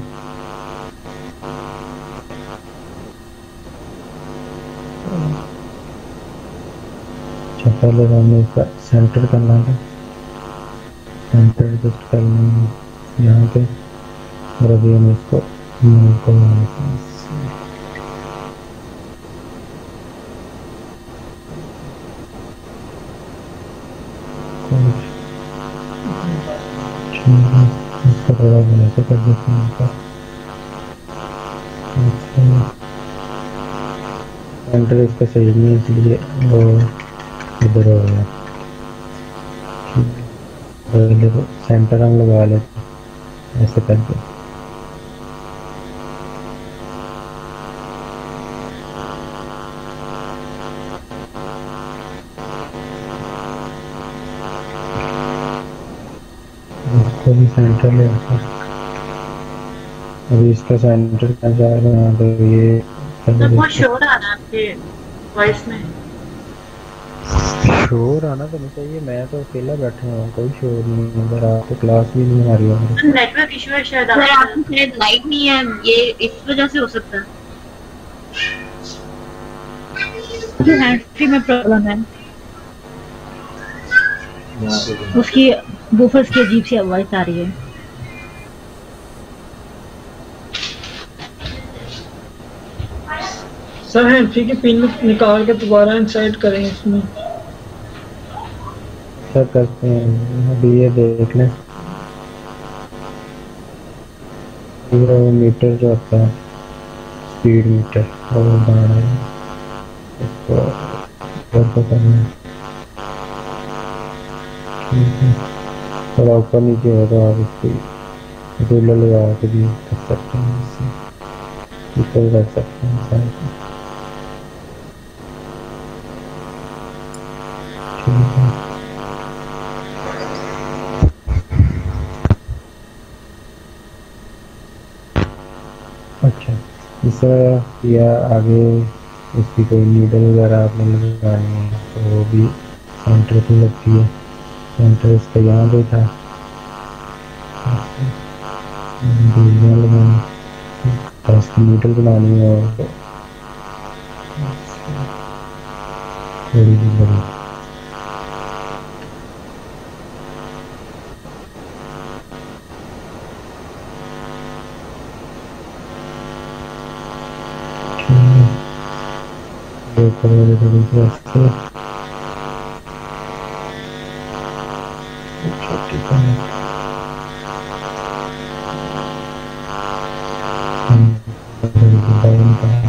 अच्छा पहले हमने इसका सेंटर करना था, सेंटर एडजस्ट करना यहाँ पे और अभी हम इसको इसको थोड़ा ऐसे कर देते हैं। सेंटर इसका सही नहीं है इसलिए वो इधर हो गया। देखो सेंटर हम लगा लेते हैं ऐसे करके। इसको भी सेंटर ले आता अभी इसका सेंटर कहाँ जाएगा तो ये बहुत शोर आ रहा है आपके वॉइस में। शोर आना तो नहीं चाहिए, मैं तो अकेला बैठा हूँ, कोई शोर नहीं है इधर, आप तो क्लास भी नहीं हमारी है। नेटवर्क इशू है शायद सर, आपकी शायद लाइट नहीं है, ये इस वजह से हो सकता है। हैंड फ्री में प्रॉब्लम है, उसकी बूफर्स की अजीब सी आवाज आ रही है। सर हैंड फ्री की पिन निकाल के दोबारा इंसर्ट करें इसमें। सब करते हैं अभी, ये देख लें पूरा मीटर जो होता है स्पीड मीटर वो बनाना है, इसको ऊपर को करना है। ठीक है, थोड़ा ऊपर नीचे हो तो आप इसकी रूलर लगा के भी कर सकते हैं, इससे ऊपर कर सकते हैं साइड में। ठीक है, अच्छा इस तरह या आगे इसकी कोई नीडल वगैरह आपने लगानी है तो वो भी सेंटर पे लगती है, सेंटर इसका यहाँ पे था, दूरियाँ लगानी, इसकी नीडल बनानी है और थोड़ी सी बड़ी। थोड़ी सी ऐसे छोटी करनी, थोड़ी सी डाउन करनी।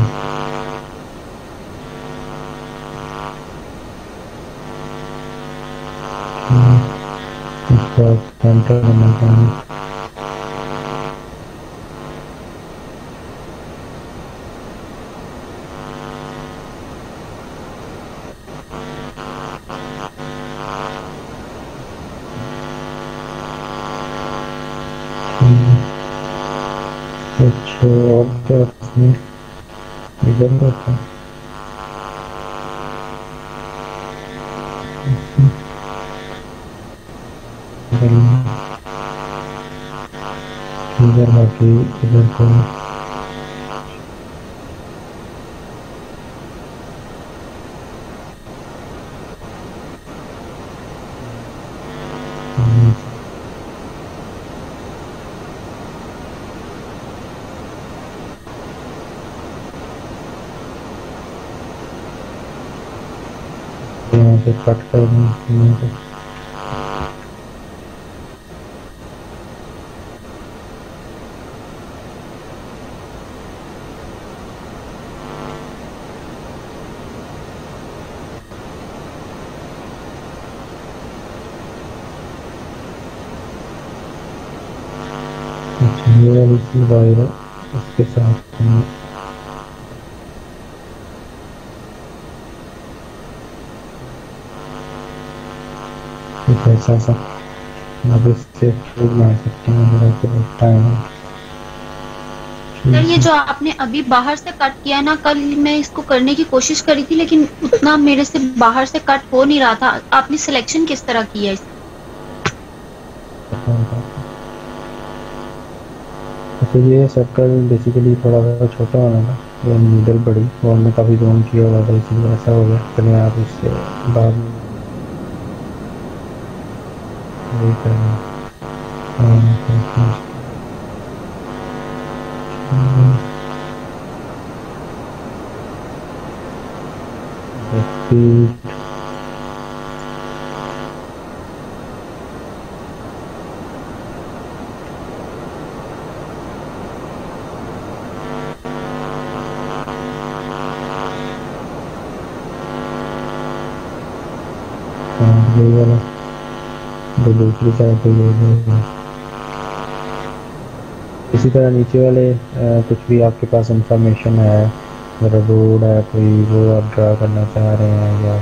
इसका सेंटर करना चाहिए। कुछ और क्या इसमें इधर होता है, इधर बाकी इधर को यहाँ से कट कर दें। अच्छा ये वाली सी वायर है, इसके साथ हम कुछ ऐसा सा अब इससे फूड बना सकते हैं अगर आपके टाइम है। सर ये जो आपने अभी बाहर से कट किया ना, कल मैं इसको करने की कोशिश करी थी लेकिन उतना मेरे से बाहर से कट हो नहीं रहा था। आपने सिलेक्शन किस तरह किया है? तो ये सर्कल बेसिकली थोड़ा सा छोटा होना था, ये नीडल बड़ी वो हमने काफ़ी जोन किया हुआ था इसलिए ऐसा हो गया। चलिए आप इससे बाद में यही करेंगे। ये वाला जो दूसरी साइड पे ये इसी तरह नीचे वाले कुछ भी आपके पास इंफॉर्मेशन है, अगर रोड है कोई वो आप ड्रा करना चाह रहे हैं या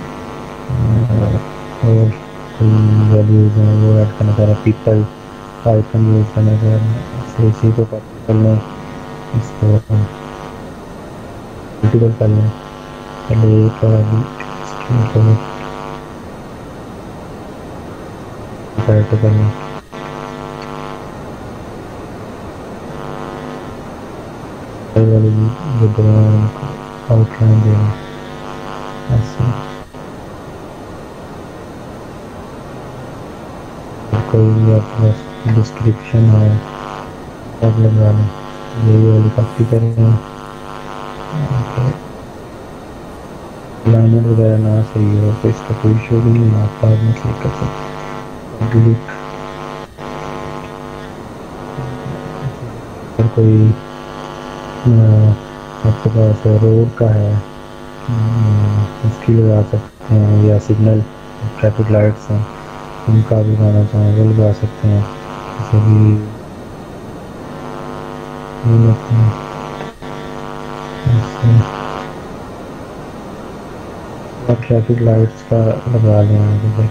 और कोई वैल्यूज हैं वो ऐड करना चाह रहे हैं, पीपल आइकन यूज करना चाह रहे हैं, इसी को कॉपी कर लें, इसको मल्टीपल कर लें। पहले एक और अभी करें। वाली आउटलाइन देना ऐसे, कोई भी आपके पास डिस्क्रिप्शन है सब लगा लें, यही वाली कॉपी करें। लाइनर वगैरह ना सही हो तो इसका कोई इशू भी नहीं, आप बाद में सही कर सकते। डिलीट कोई आपके पास रोड का है उसकी लगा सकते हैं, या सिग्नल ट्रैफिक लाइट्स हैं उनका भी लगाना चाहें वो लगा सकते हैं। जैसे भी ट्रैफिक लाइट्स का लगा लें, जैसे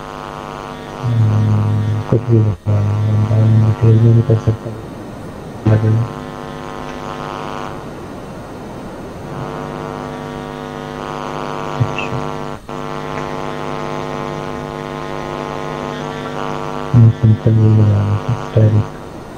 कुछ भी लगा लें, डिटेल में भी कर सकते हैं लगे। सिंपल भी लगाना है स्टाइलिश।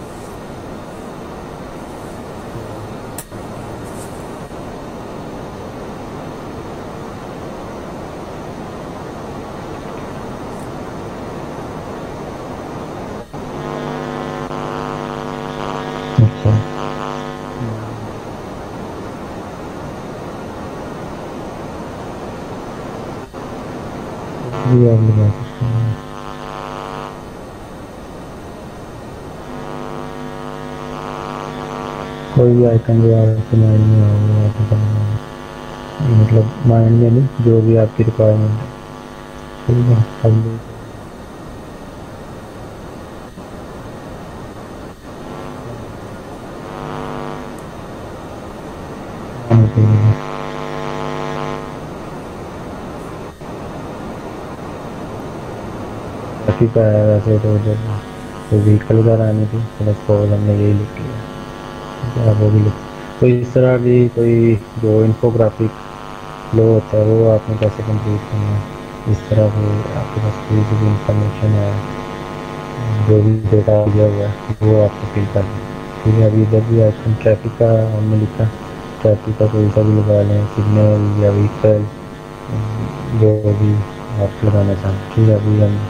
अच्छा भी आप लगा सकते हैं। कोई भी आइकन जो आपके माइंड में हो वो आप बनाना, मतलब माइंड में नहीं, जो भी आपकी रिक्वायरमेंट है। ठीक है, अब ट्रैफिक का है वैसे तो जब कोई व्हीकल वगैरह आनी थी तो बस कॉल हमने यही लिख लिया, वो भी लिख। तो इस तरह की कोई जो इन्फोग्राफिक फ्लो होता है वो आपने कैसे कंप्लीट करना है। इस तरह से आपके पास कोई भी इंफॉर्मेशन है, जो भी डेटा दिया हुआ है वो आपको फिल करना है। ठीक है, अभी इधर भी आइकन ट्रैफिक का हमने लिखा, ट्रैफिक का कोई सा भी लगा लें, सिग्नल या व्हीकल जो भी आप लगाना चाहें। ठीक है, अभी हम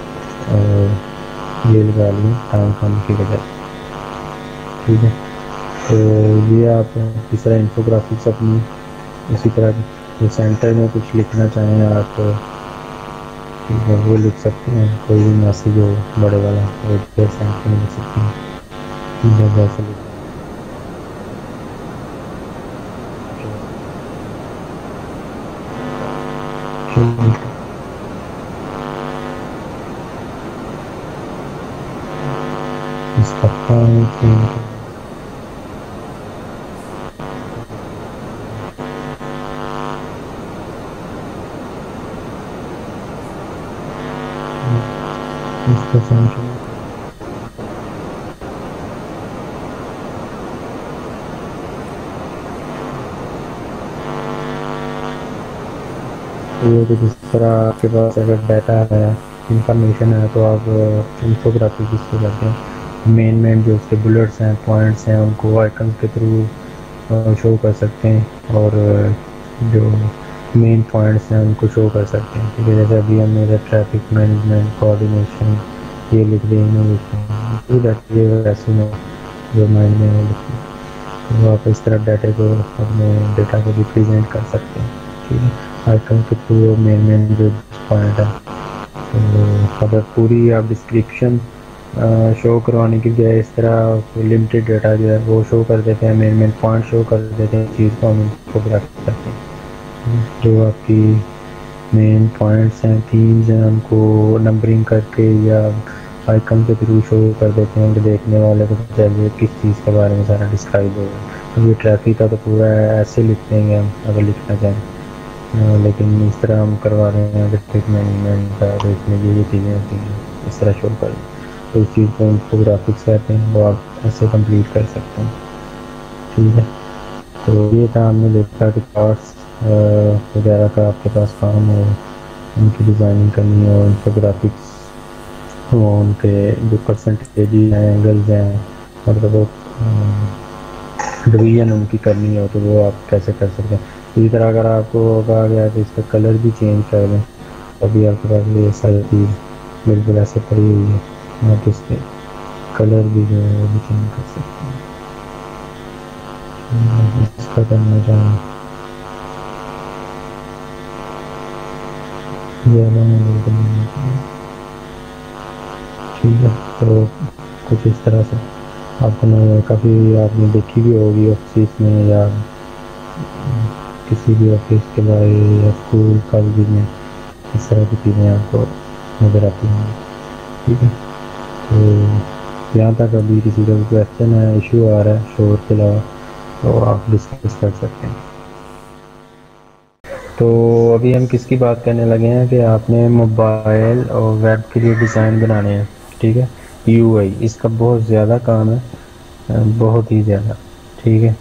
ये लगा लिए टाइम खाने की वजह से। ठीक है, तो ये आप इस तरह इन्फोग्राफिक्स अपनी इसी तरह की सेंटर में कुछ लिखना चाहें आप, ठीक है, वो लिख सकते हैं। कोई भी मैसेज हो बड़े वाला वो सेंटर में लिख सकते हैं। ठीक है, जैसे लिख इसका पॉइंट इसका सेंटर ये कुछ इस तरह आपके पास अगर डाटा है, इंफॉर्मेशन है, तो आप इन्फोग्राफी किसको करते हैं। मेन जो उसके बुलेट्स हैं, पॉइंट्स हैं, उनको आइकन के थ्रू शो कर सकते हैं, और जो मेन पॉइंट्स हैं उनको शो कर सकते हैं। ठीक है, जैसे अभी हमने इधर ट्रैफिक मैनेजमेंट कोऑर्डिनेशन ये लिख दें, इन्हें लिख दें, ये वैसे में जो माइंड में वो लिखें, तो आप इस तरह डाटा को अपने डेटा को रिप्रेजेंट कर सकते हैं। ठीक है, आइकन के थ्रू मेन जो पॉइंट है, तो अगर पूरी आप डिस्क्रिप्शन शो करवाने की बजाय इस तरह लिमिटेड डेटा जो है वो शो कर देते हैं, मेन पॉइंट शो कर देते हैं, चीज़ को हम फोटोग्राफी करते हैं। जो आपकी मेन पॉइंट्स हैं, थीम्स हैं, उनको नंबरिंग करके या आइकन के थ्रू शो कर देते हैं कि देखने वाले को चाहिए किस चीज़ के बारे में सारा डिस्क्राइब होगा। तो ये ट्रैफिक का तो पूरा ऐसे लिख देंगे हम अगर लिखना चाहें, लेकिन इस तरह हम करवा रहे हैं डिस्ट्रिक्ट मैनेजमेंट का, तो इसमें ये चीज़ें होती हैं इस तरह शो कर, तो इस चीज़ को इन्फोग्राफिक्स कहते हैं, वो आप ऐसे कंप्लीट कर सकते हैं। ठीक है, तो ये था हमने देखा कि पार्ट्स वगैरह का आपके पास काम हो, उनकी डिज़ाइनिंग करनी हो, इन्फोग्राफिक्स वो उनके जो परसेंटेज हैं, एंगल्स हैं, मतलब वो डिवीजन उनकी करनी हो तो वो आप कैसे कर सकते हैं। इसी तरह अगर आपको कहा गया कि इसका कलर भी चेंज कर दें, अभी आपके पास ये सारी चीज़ बिल्कुल ऐसे पड़ी हुई है, आप इसके कलर भी जो है वो भी चेंज कर सकते हैं। इसका करना चाहें ये ठीक है, तो कुछ इस तरह से आपको मैं काफ़ी आपने देखी भी होगी ऑफिस में या किसी भी ऑफिस के बारे या स्कूल कॉलेज में इस तरह की चीज़ें आपको नज़र आती हैं। ठीक है, तो यहाँ तक अभी किसी का क्वेश्चन है, इशू आ रहा है शोर के अलावा, तो आप डिस्कस कर सकते हैं। तो अभी हम किसकी बात करने लगे हैं कि आपने मोबाइल और वेब के लिए डिज़ाइन बनाने हैं। ठीक है, यूआई इसका बहुत ज़्यादा काम है, बहुत ही ज़्यादा। ठीक है,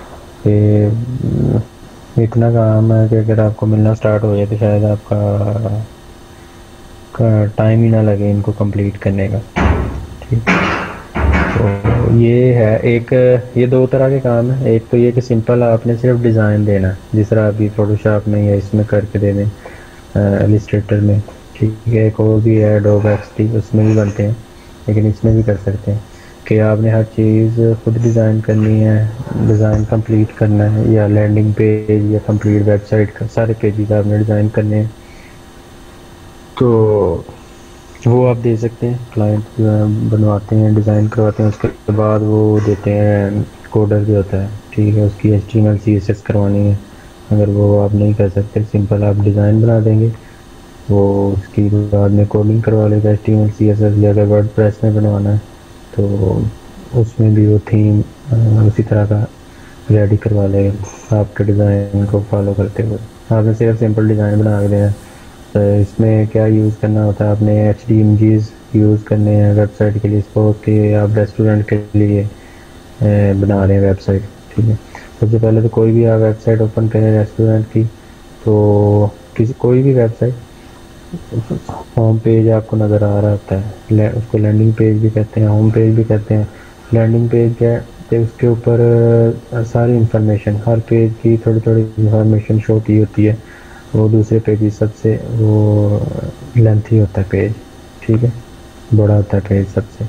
कि इतना काम है कि अगर आपको मिलना स्टार्ट हो जाए तो शायद आपका टाइम ही ना लगे इनको कंप्लीट करने का। ठीक, तो ये है एक, ये दो तरह के काम है। एक तो ये कि सिंपल आपने सिर्फ डिज़ाइन देना है, जिस तरह अभी फोटोशॉप में या इसमें करके दे दें, इलस्ट्रेटर में। ठीक है, एक और भी है एडोब एक्सडी, उसमें भी बनते हैं, लेकिन इसमें भी कर सकते हैं कि आपने हर चीज़ खुद डिज़ाइन करनी है, डिज़ाइन कंप्लीट करना है, या लैंडिंग पेज या कंप्लीट वेबसाइट का सारे पेजेस आपने डिज़ाइन करने हैं, तो वो आप दे सकते हैं। क्लाइंट जो है बनवाते हैं, डिज़ाइन करवाते हैं, उसके बाद वो देते हैं कोडर जो होता है। ठीक है, उसकी HTML CSS करवानी है। अगर वो आप नहीं कर सकते, सिंपल आप डिज़ाइन बना देंगे, वो उसकी बाद में कोडिंग करवा लेगा HTML CSS, या अगर वर्डप्रेस में बनवाना है तो उसमें भी वो थीम उसी तरह का रेडी करवा लेगा आपके डिज़ाइन को फॉलो करते हुए। आपने सिर्फ सिंपल डिज़ाइन बना के देना। तो इसमें क्या यूज़ करना होता है, आपने HD इमेजेस यूज़ करने हैं वेबसाइट के लिए। सपोज कि आप रेस्टोरेंट के लिए बना रहे हैं वेबसाइट। ठीक है, सबसे पहले तो कोई भी आप वेबसाइट ओपन करें रेस्टोरेंट की, तो किसी कोई भी वेबसाइट होम पेज आपको नज़र आ रहा होता है, उसको लैंडिंग पेज भी कहते हैं, होम पेज भी कहते हैं। लैंडिंग पेज क्या है कि उसके ऊपर सारी इंफॉर्मेशन, हर पेज की थोड़ी थोड़ी इंफॉर्मेशन शो की होती है। वो दूसरे पेज सबसे वो लेंथी होता है पेज। ठीक है, बड़ा होता है पेज सबसे,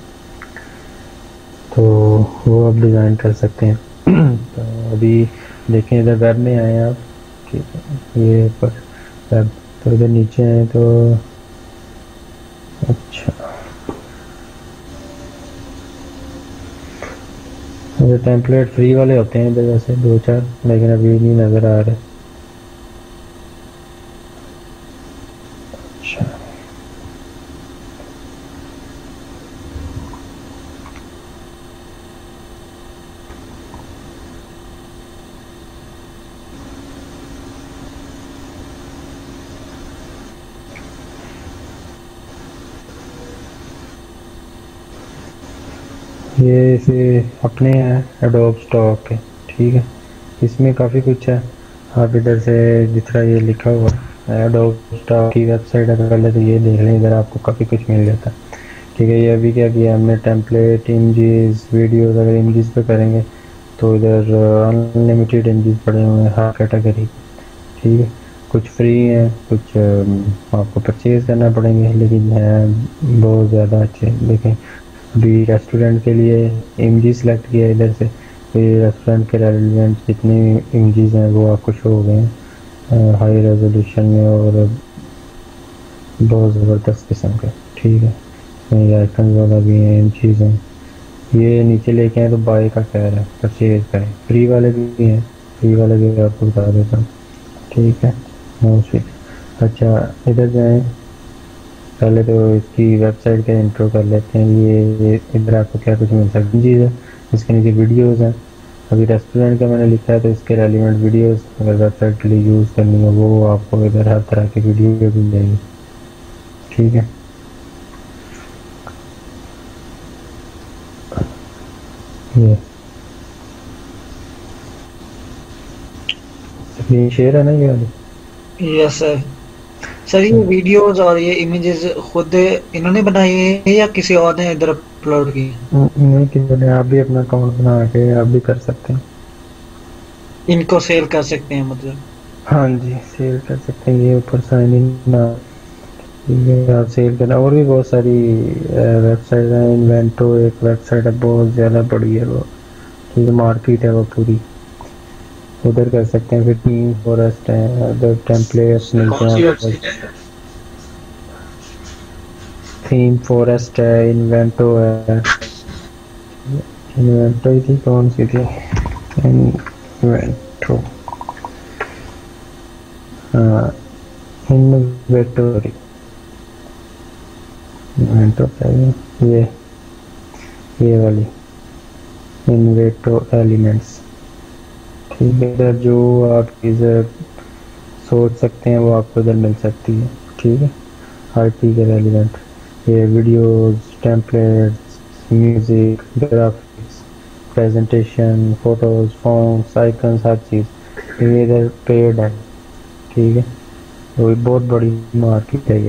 तो वो आप डिज़ाइन कर सकते हैं। तो अभी देखें इधर वेब में आए आप। ठीक है, ये ऊपर वेब, तो इधर नीचे आए तो अच्छा, ये टेम्पलेट फ्री वाले होते हैं इधर वैसे 2-4, लेकिन अभी नहीं नज़र आ रहे। अच्छा, ये इसे अपने हैं एडोब स्टॉक के। ठीक है, इसमें काफ़ी कुछ है। आप इधर से जिस तरह ये लिखा हुआ है एडोब स्टॉक की वेबसाइट है, पहले तो ये देख लें, इधर आपको काफ़ी कुछ मिल जाता है। ठीक है, ये अभी क्या किया हमने, टेम्पलेट, इमेजेस, वीडियोस। अगर इमेजेस पे करेंगे तो इधर अनलिमिटेड इमेजेस पड़े हुए हैं हर कैटेगरी। ठीक है, कुछ फ्री हैं, कुछ आपको परचेज़ करना पड़ेंगे, लेकिन हैं बहुत ज़्यादा अच्छे। देखें अभी रेस्टोरेंट के लिए इमेजेस सेलेक्ट किया इधर से, तो ये रेस्टोरेंट के रेलिवेंट जितने इमेजेस हैं वो आपको शो हो गए हैं हाई रेजोल्यूशन में और बहुत ज़बरदस्त किस्म के। ठीक है, ये आइकन वाला भी हैं, इन चीज़ें। ये नीचे लेके आए तो बाय का कह रहा है, परचेज करें। फ्री वाले भी हैं, फ्री वाले भी आपको बता देता हूँ। ठीक है, मोस्टली। अच्छा, इधर जाएँ, पहले तो इसकी वेबसाइट का इंट्रो कर लेते हैं। ये इधर आपको क्या कुछ मिल सकती चीज़ है, इसके नीचे वीडियोस हैं। अभी रेस्टोरेंट का मैंने लिखा है तो इसके रेलिवेंट वीडियोस अगर वेबसाइट के लिए यूज़ करनी है वो आपको इधर हर तरह की वीडियो मिल जाएगी। ठीक है, ये स्क्रीन शेयर है ना ये वाली। यस है। सर ये वीडियोस और ये इमेजेस खुद इन्होंने बनाई है या किसी और ने इधर अपलोड की है? नहीं, किसी ने, आप भी अपना अकाउंट बना के आप भी कर सकते हैं। इनको सेल कर सकते हैं मतलब? हाँ जी, सेल कर सकते हैं। ये ऊपर साइन इन ना, ये आप सेल करना। और भी बहुत सारी वेबसाइट है। इन्वेंटो एक वेबसाइट है, बहुत ज़्यादा बड़ी है वो, ठीक है, मार्केट है वो पूरी, उधर कर सकते हैं। फिर टीम फॉरेस्ट है, उधर टेम्पलेट्स मिलते हैं। थीम फॉरेस्ट है, इन्वेंटो है, इन्वेंटो ही थी, कौन सी थी, इन्वेंटो, हाँ, इन्वेंटोरी, इन्वेंटो क्या है ये वाली इन्वेंटो एलिमेंट्स, ठीक है। इधर जो आप चीज़ें सोच सकते हैं वो आपको इधर मिल सकती है, ठीक है। हर चीज़ है रेलिवेंट, ये videos, templates, music, graphics, presentation, photos, fonts, icons, हर चीज़ ये इधर पेड है, ठीक है। तो ये बहुत बड़ी मार्केट है ये।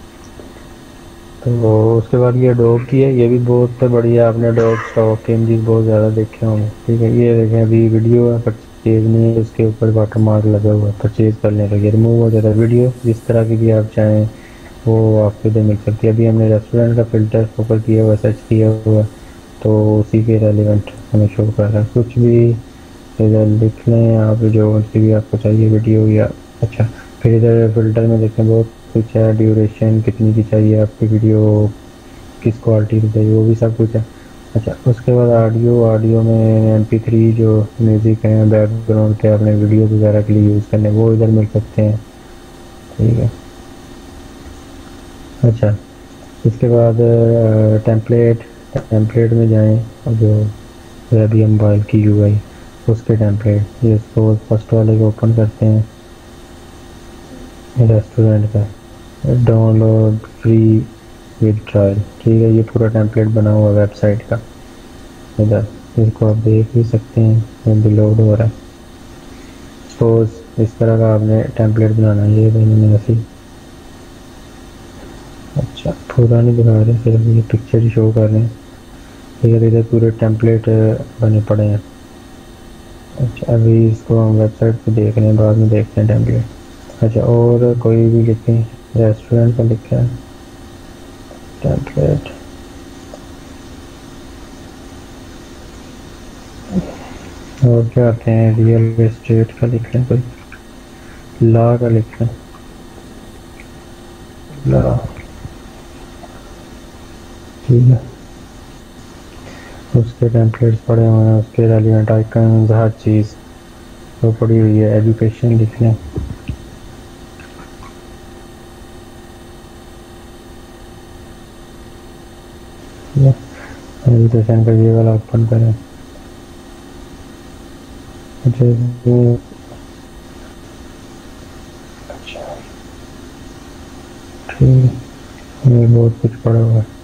तो उसके बाद ये डॉग की है, ये भी बहुत बढ़िया। आपने डॉग स्टॉक इमेजेस बहुत ज़्यादा देखे होंगे, ठीक है। ये देखें, अभी वीडियो है, परचेज नहीं है, उसके ऊपर वाटर मार्क लगा हुआ है, परचेज करने लगे, रिमूव हो जाता है। वीडियो जिस तरह की भी आप चाहें वो आपको इधर मिल सकती है। अभी हमने रेस्टोरेंट का फिल्टर ऊपर किया हुआ, सर्च किया हुआ, तो उसी के रेलिवेंट हमें शो कर रहा है। कुछ भी इधर लिख लें आप, जो सी भी आपको चाहिए वीडियो या, अच्छा। फिर इधर फिल्टर में देखें बहुत कुछ है, ड्यूरेशन कितनी की चाहिए आपकी वीडियो, किस क्वालिटी की चाहिए, वो भी सब कुछ है। अच्छा, उसके बाद ऑडियो में MP3 जो म्यूज़िक है, बैकग्राउंड के अपने वीडियो वगैरह के लिए यूज़ करने, वो इधर मिल सकते हैं, ठीक है। अच्छा, इसके बाद टेम्पलेट में जाएं, और जो अभी मोबाइल की UI उसके टेम्पलेट, ये इसको फर्स्ट वाले को ओपन करते हैं, रेस्टोरेंट का डाउनलोड फ्री विद ट्रायल, ठीक है। ये पूरा टेम्पलेट बना हुआ वेबसाइट का, इधर इसको आप देख भी सकते हैं, ये लोड हो रहा है। सपोज इस तरह का आपने टेम्पलेट बनाना है, ये मैंने ऐसी, अच्छा पूरा नहीं दिखा रहे, सिर्फ ये पिक्चर ही शो कर रहे हैं, इधर पूरे टेम्पलेट बने पड़े हैं। अच्छा, अभी इसको हम वेबसाइट पे देख रहे हैं, बाद में देखते हैं टेम्पलेट। अच्छा, और कोई भी लिखें, रेस्टोरेंट का लिखा है टेम्पलेट, और क्या आते हैं, रियल एस्टेट का लिख लें, कोई लॉ का लिख लें, लॉ, ठीक है। उसके टेम्पलेट्स पड़े हुए हैं, उसके रेलिवेंट आइकन, हर चीज़ वो पड़ी हुई है। एजुकेशन लिख लें, एजुकेशन का ये वाला ओपन करें। अच्छा, ठीक है, ये बहुत कुछ पड़ा हुआ है।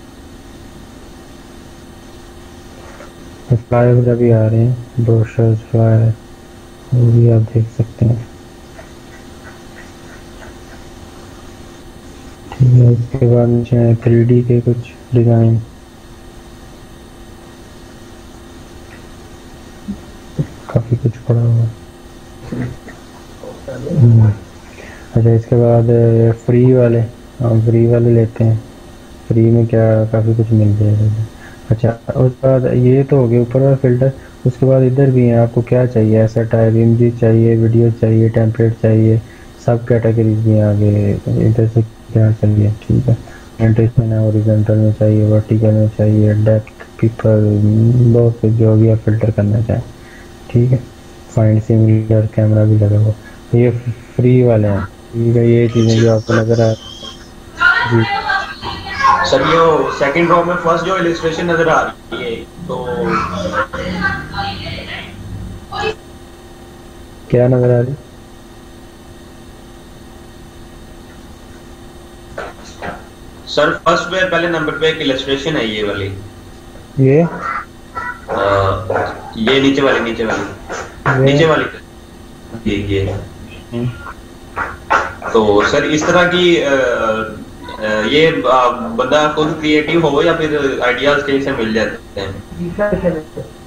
फ्लायर भी आ रहे हैं, ब्रोशर्स, फ्लायर, वो भी आप देख सकते हैं, ठीक है। इसके बाद नीचे 3D के कुछ डिज़ाइन, काफ़ी कुछ पड़ा हुआ है। अच्छा, इसके बाद फ्री वाले, हम फ्री वाले लेते हैं, फ्री में क्या काफ़ी कुछ मिल जाएगा। अच्छा, उसके बाद ये तो हो गया ऊपर वाला फिल्टर। उसके बाद इधर भी है, आपको क्या चाहिए, ऐसा टाइप इमेज चाहिए, वीडियो चाहिए, टेम्पलेट चाहिए, सब कैटेगरीज भी आगे, इधर से क्या चाहिए, ठीक है। ओरिएंटेशन है, हॉरिजॉन्टल में चाहिए, वर्टिकल में चाहिए, डेप्थ, पीपल, बहुत कुछ जो भी आप फिल्टर करना चाहें, ठीक है। फाइंड सिमिलर कैमरा भी लगा हुआ, ये फ्री वाले हैं, ठीक है। ये चीज़ें जो आपको नजर आ जी, सर ये सेकंड रो में फर्स्ट जो इलस्ट्रेशन नजर आ रही है, तो क्या नजर आ रही, सर फर्स्ट पे पहले नंबर पे एक इलस्ट्रेशन है, ये वाली, ये नीचे वाली, ये तो सर इस तरह की ये बंदा खुद क्रिएटिव हो या फिर आइडियाज कहीं से मिल जाते हैं?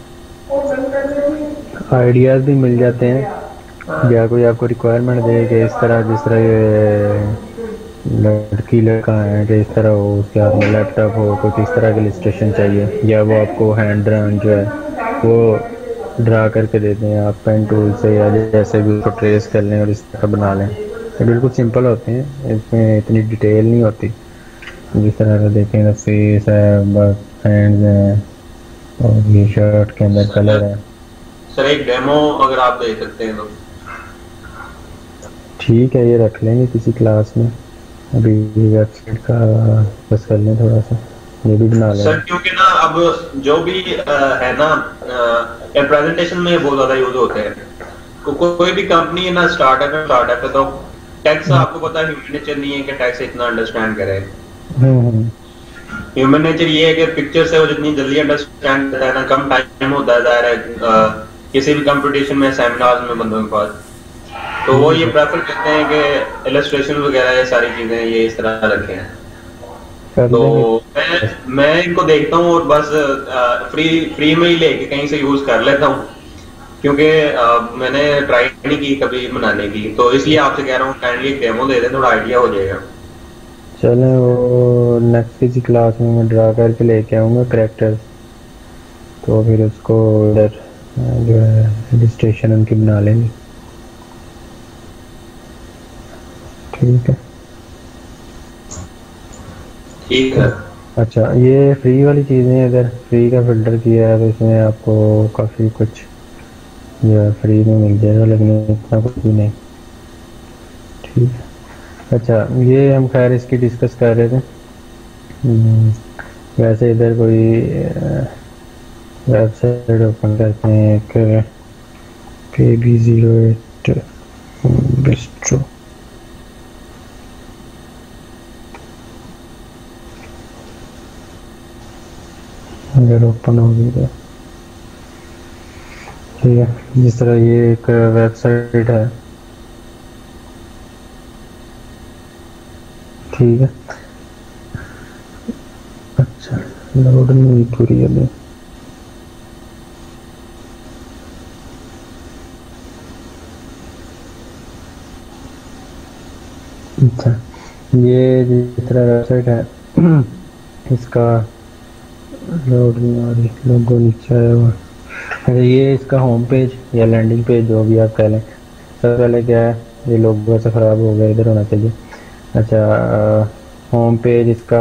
आइडियाज भी मिल जाते हैं या कोई आपको रिक्वायरमेंट दे कि इस तरह जिस तरह ये लड़की लड़का है कि इस तरह हो, उसके हाथ में लैपटॉप हो, कुछ इस तरह की इलस्ट्रेशन चाहिए, या वो आपको हैंड ड्राइंग जो है वो ड्रा करके देते हैं आप पेन टूल से या जैसे भी उसको ट्रेस कर लें और इस तरह बना लें। ये बिल्कुल सिंपल होते हैं, इसमें इतनी डिटेल नहीं होती। जिस तरह से देखें फेस है, बस हैंड्स हैं और ये शर्ट के अंदर कलर है। सर एक डेमो अगर आप दे सकते हैं तो ठीक है, ये रख लेंगे किसी क्लास में। अभी वेबसाइट का बस कर लें थोड़ा सा, ये भी बना लें सर, क्योंकि ना अब जो भी है ना प्रेजेंटेशन में बहुत ज्यादा यूज होते हैं। कोई भी कंपनी है ना, स्टार्टअप है तो टैक्स आपको पता है ह्यूमन नेचर नहीं है कि टैक्स इतना अंडरस्टैंड करे। ह्यूमन नेचर ये है कि पिक्चर से वो जितनी जल्दी अंडरस्टैंड करता है ना, कम टाइम होता है ज़ाहिर है किसी भी कंपटीशन में, सेमिनार्स में बंदों के पास, तो वो ये प्रेफर करते हैं कि इलस्ट्रेशन वगैरह ये सारी चीजें ये इस तरह रखें। तो मैं इनको देखता हूँ और बस फ्री में ही लेके कहीं से यूज कर लेता हूँ, क्योंकि मैंने ट्राई नहीं की कभी बनाने की, तो इसलिए आपसे कह रहा हूँ काइंडली एक डेमो दे दें, थोड़ा आइडिया हो जाएगा। चलें, वो नेक्स्ट किसी क्लास में मैं ड्रा करके लेके आऊँगा कैरेक्टर्स, तो फिर उसको इधर जो है रजिस्ट्रेशन उनकी बना लेंगे। ठीक है ठीक है। अच्छा, ये फ्री वाली चीज़ें, अगर फ्री का फिल्टर किया है तो इसमें आपको काफ़ी कुछ जो है फ्री में मिल जाएगा, लेकिन इतना कुछ भी नहीं। ठीक है। अच्छा, ये हम खैर इसकी डिस्कस कर रहे थे। वैसे इधर कोई वेबसाइट ओपन करते हैं, एक KB08 बिस्ट्रो। अगर ओपन होगी तो ठीक है। जिस तरह ये एक वेबसाइट है, ठीक है। अच्छा, लोड नहीं पूरी अभी। अच्छा, ये जिस तरह वेबसाइट है इसका लोड नहीं आ रही, लोगो नीचे आया हुआ। अच्छा, ये इसका होम पेज या लैंडिंग पेज जो भी आप कह लें। सबसे पहले क्या है, ये लोगो से ख़राब हो गया, इधर होना चाहिए। अच्छा, होम पेज इसका,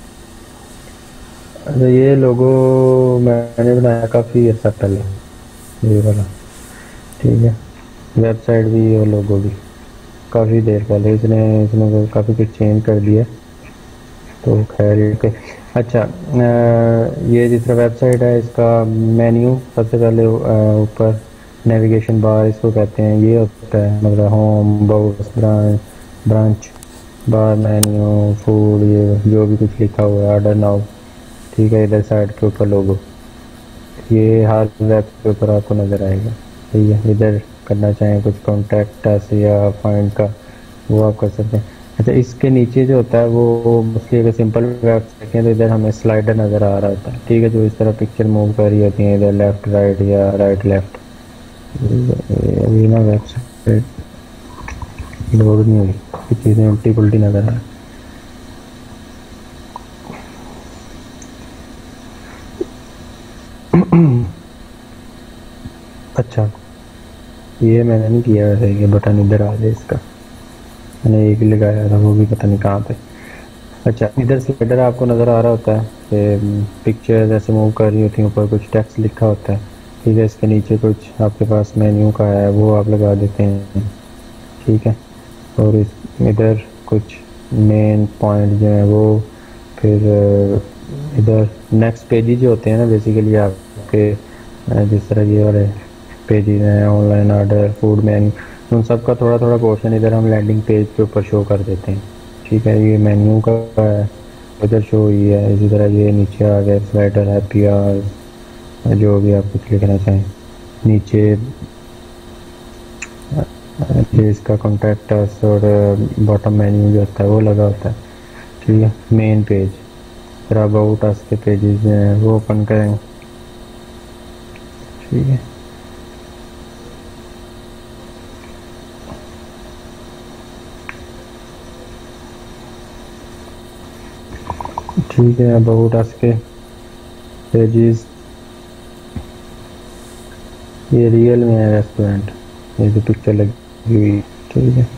अच्छा ये लोगो मैंने बनाया काफ़ी अर्सा पहले, ये वाला, ठीक है। वेबसाइट भी और लोगो भी काफ़ी देर पहले इसने काफ़ी कुछ चेंज कर दिया, तो खैर। अच्छा, ये जिस तरह वेबसाइट है, इसका मेन्यू सबसे पहले ऊपर नेविगेशन बार इसको कहते हैं, ये होता है, मतलब होम, बाउस, ब्रांच बार, मेन्यू, फूड, ये जो भी कुछ लिखा हुआ है, ऑर्डर नाउ, ठीक है। इधर साइड के ऊपर लोगो, ये हर वेब के ऊपर आपको नज़र आएगा, ठीक है। इधर करना चाहें कुछ कॉन्टैक्ट अस या फाइंड का, वो आप कर सकते हैं। अच्छा, इसके नीचे जो होता है वो मोस्टली अगर सिंपल वेब देखें तो इधर हमें स्लाइडर नज़र आ रहा होता है, ठीक है, जो इस तरह पिक्चर मूव कर रही होती है, इधर लेफ्ट राइट या राइट लेफ्ट। अभी ना वेबसाइट लोड नहीं हुई, चीज़ें उल्टी पुल्टी नज़र आ रही। अच्छा, ये मैंने नहीं किया वैसे, ये बटन इधर आ जाए इसका, मैंने एक ही लगाया था, वो भी पता नहीं कहाँ पे। अच्छा, इधर स्लाइडर आपको नज़र आ रहा होता है कि पिक्चर जैसे मूव कर रही होती है, ऊपर कुछ टेक्स्ट लिखा होता है, ठीक है। इसके नीचे कुछ आपके पास मेन्यू का है, वो आप लगा देते हैं, ठीक है। और इधर कुछ मेन पॉइंट जो है वो, फिर इधर नेक्स्ट पेजेस जो होते हैं ना, बेसिकली आपके जिस तरह ये वाले पेजेस हैं, ऑनलाइन ऑर्डर, फूड मेन्यू, उन सब का थोड़ा थोड़ा पोर्शन इधर हम लैंडिंग पेज के ऊपर शो कर देते हैं, ठीक है। ये मेन्यू का है, इधर शो ही है। इसी तरह ये नीचे आ गया स्लाइडर, हैप्पी आवर्स, जो भी आप कुछ लिखना चाहें। नीचे ये इसका कॉन्टैक्ट अस और बॉटम मेन्यू जो होता है वो लगा होता है, ठीक है। मेन पेज, फिर अबाउट अस के पेजेस जो हैं वो ओपन करें, ठीक है। ठीक है, अबाउट अस के पेजेस, ये रियल में है रेस्टोरेंट, ये जो पिक्चर लगी हुई, ठीक है।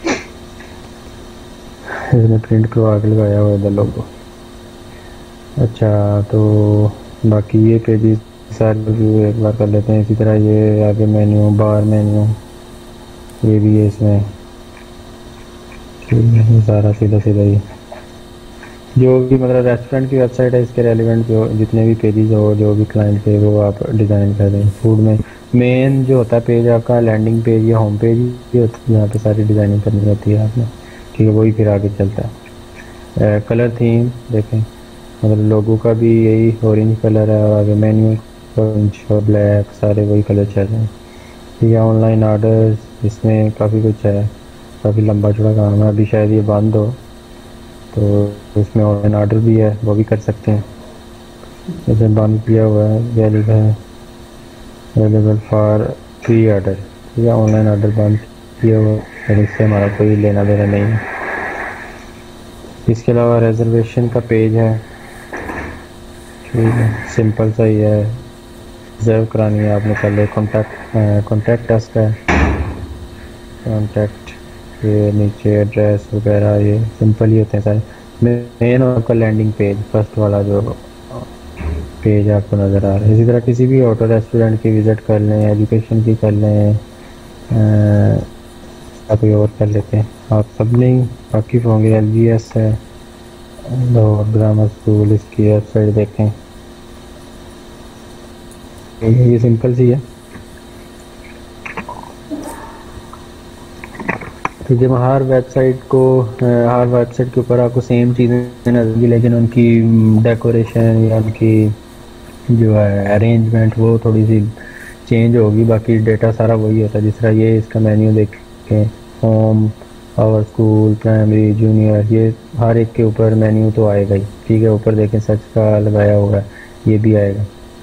इसने प्रिंट करवा के लगाया हुआ है लोगो। अच्छा, तो बाकी ये पेजेस सारे रिव्यू एक बार कर लेते हैं। इसी तरह ये आगे मेन्यू, बार मेन्यू, ये भी है इसमें, ठीक है। ये सारा सीधा सीधा ही जो भी मतलब रेस्टोरेंट की वेबसाइट है, इसके रेलिवेंट जो जितने भी पेजेस हो, जो भी क्लाइंट पे, वो आप डिज़ाइन कर दें। फूड में मेन जो होता है पेज आपका लैंडिंग पेज या होम पेज ही होता है, जहाँ पे सारी डिज़ाइनिंग करनी होती है आपने, ठीक है। वही फिर आगे चलता है। कलर थीम देखें, मतलब लोगों का भी यही ऑरेंज कलर है, और आगे मेन्यू ऑरेंज और ब्लैक, सारे वही कलर चल रहे हैं, ठीक है। ऑनलाइन ऑर्डर्स, इसमें काफ़ी कुछ है, काफ़ी लंबा चौड़ा काम है। अभी शायद ये बंद हो, तो इसमें ऑनलाइन ऑर्डर भी है, वो भी कर सकते हैं। इसे बंद किया हुआ है, यह लिखा है अवेलेबल फॉर फ्री ऑर्डर, ठीक है। ऑनलाइन ऑर्डर बंद किया हुआ है, इससे हमारा कोई लेना देना नहीं है। इसके अलावा रिजर्वेशन का पेज है, ठीक है। सिंपल सा ही है, रिजर्व करानी है आपने पहले। कॉन्टैक्ट अस का कॉन्टैक्ट, ये नीचे एड्रेस वगैरह, ये सिंपल ही होते हैं सारे। मेन आपका लैंडिंग पेज, फर्स्ट वाला जो पेज आपको नज़र आ रहा है। इसी तरह किसी भी होटल रेस्टोरेंट की विज़िट कर लें, एजुकेशन की कर लें, कोई और कर लेते हैं। आप सब नहीं वाकिफ़ होंगे, LGS है और ग्रामर स्कूल, इसकी वेबसाइट देखें, ये सिंपल सी है। तो जब हर वेबसाइट के ऊपर आपको सेम चीज़ें नजर, लेकिन उनकी डेकोरेशन या उनकी जो है अरेंजमेंट वो थोड़ी सी चेंज होगी, बाकी डेटा सारा वही होता है। जिस तरह ये इसका मेन्यू देखें, home, our school, primary, junior, ये हर एक के ऊपर मेन्यू तो आएगा ही, ठीक है। ऊपर देखें सर्च का लगाया हुआ है, ये भी आएगा।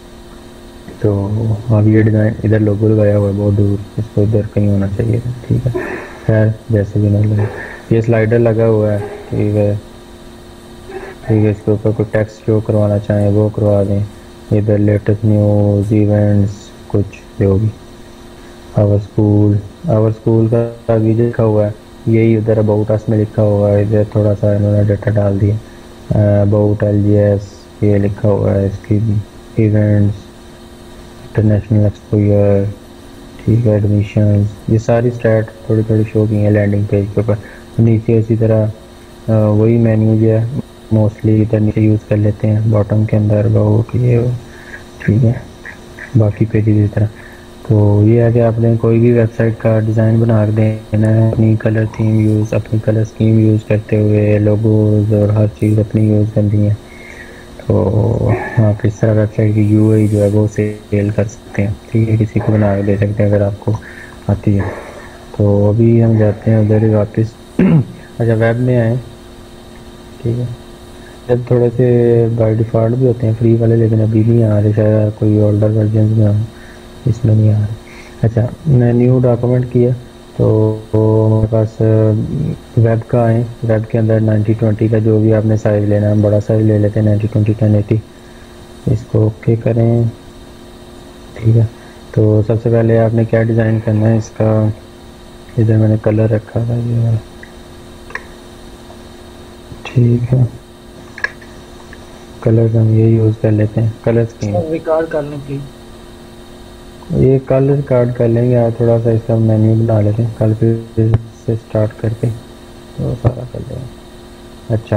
तो अब ये डिज़ाइन इधर लोगो लगाया हुआ है बहुत दूर, इसको इधर कहीं होना चाहिए, ठीक है। खैर जैसे भी ना लगे, ये स्लाइडर लगा हुआ है, ठीक है, ठीक है। इसके ऊपर कोई टेक्स्ट शो करवाना चाहें वो करवा दें। इधर लेटेस्ट न्यूज़, इवेंट्स, कुछ जो भी। आवर स्कूल का भी लिखा हुआ है, यही उधर अबाउट अस में लिखा हुआ है। इधर थोड़ा सा इन्होंने डेटा डाल दिया। अबाउट LGS ये लिखा हुआ है, इसकी भी इवेंट्स, इंटरनेशनल एक्सपोजर, ठीक है, एडमिशन, ये सारी स्टैट थोड़ी थोड़ी शो की है लैंडिंग पेज के ऊपर। नीचे इसी तरह वही मेन्यू जो है मोस्टली इधर नीचे यूज़ कर लेते हैं, बॉटम के अंदर अबाउट ये, ठीक है। बाकी पेजेस इस तरह। तो ये है कि आपने कोई भी वेबसाइट का डिज़ाइन बना के देना है, अपनी कलर थीम यूज़, अपनी कलर स्कीम यूज़ करते हुए, लोगोज और हर चीज़ अपनी यूज़ करनी है। तो आप इस तरह वेबसाइट की UI जो है वो सेल कर सकते हैं, ठीक है। किसी को बना के दे सकते हैं अगर आपको आती है। तो अभी हम जाते हैं उधर वापस अच्छा, वेब में आए, ठीक है। जब थोड़े से बाय डिफ़ॉल्ट भी होते हैं फ्री वाले, लेकिन अभी नहीं आ रहे, शायद कोई ओल्डर वर्जन में हो, इसमें नहीं आ रहा। अच्छा, मैं न्यू डॉक्यूमेंट किया तो हमारे पास वेब का आए। वेब के अंदर 90-20 का जो भी आपने साइज़ लेना है, हम बड़ा साइज़ ले लेते हैं 90-20-1080, इसको ओके करें, ठीक है। तो सबसे पहले आपने क्या डिज़ाइन करना है इसका, इधर मैंने कलर रखा था ये वाला, ठीक है। कलर हम ये यूज़ कर लेते हैं, कलर स्कीम रिकॉर्ड कर लें प्लीज। ये कल रिकॉर्ड कर लेंगे यार, थोड़ा सा इसका मेन्यू बना लेते हैं, कल फिर से स्टार्ट करके तो सारा कर लेंगे। अच्छा,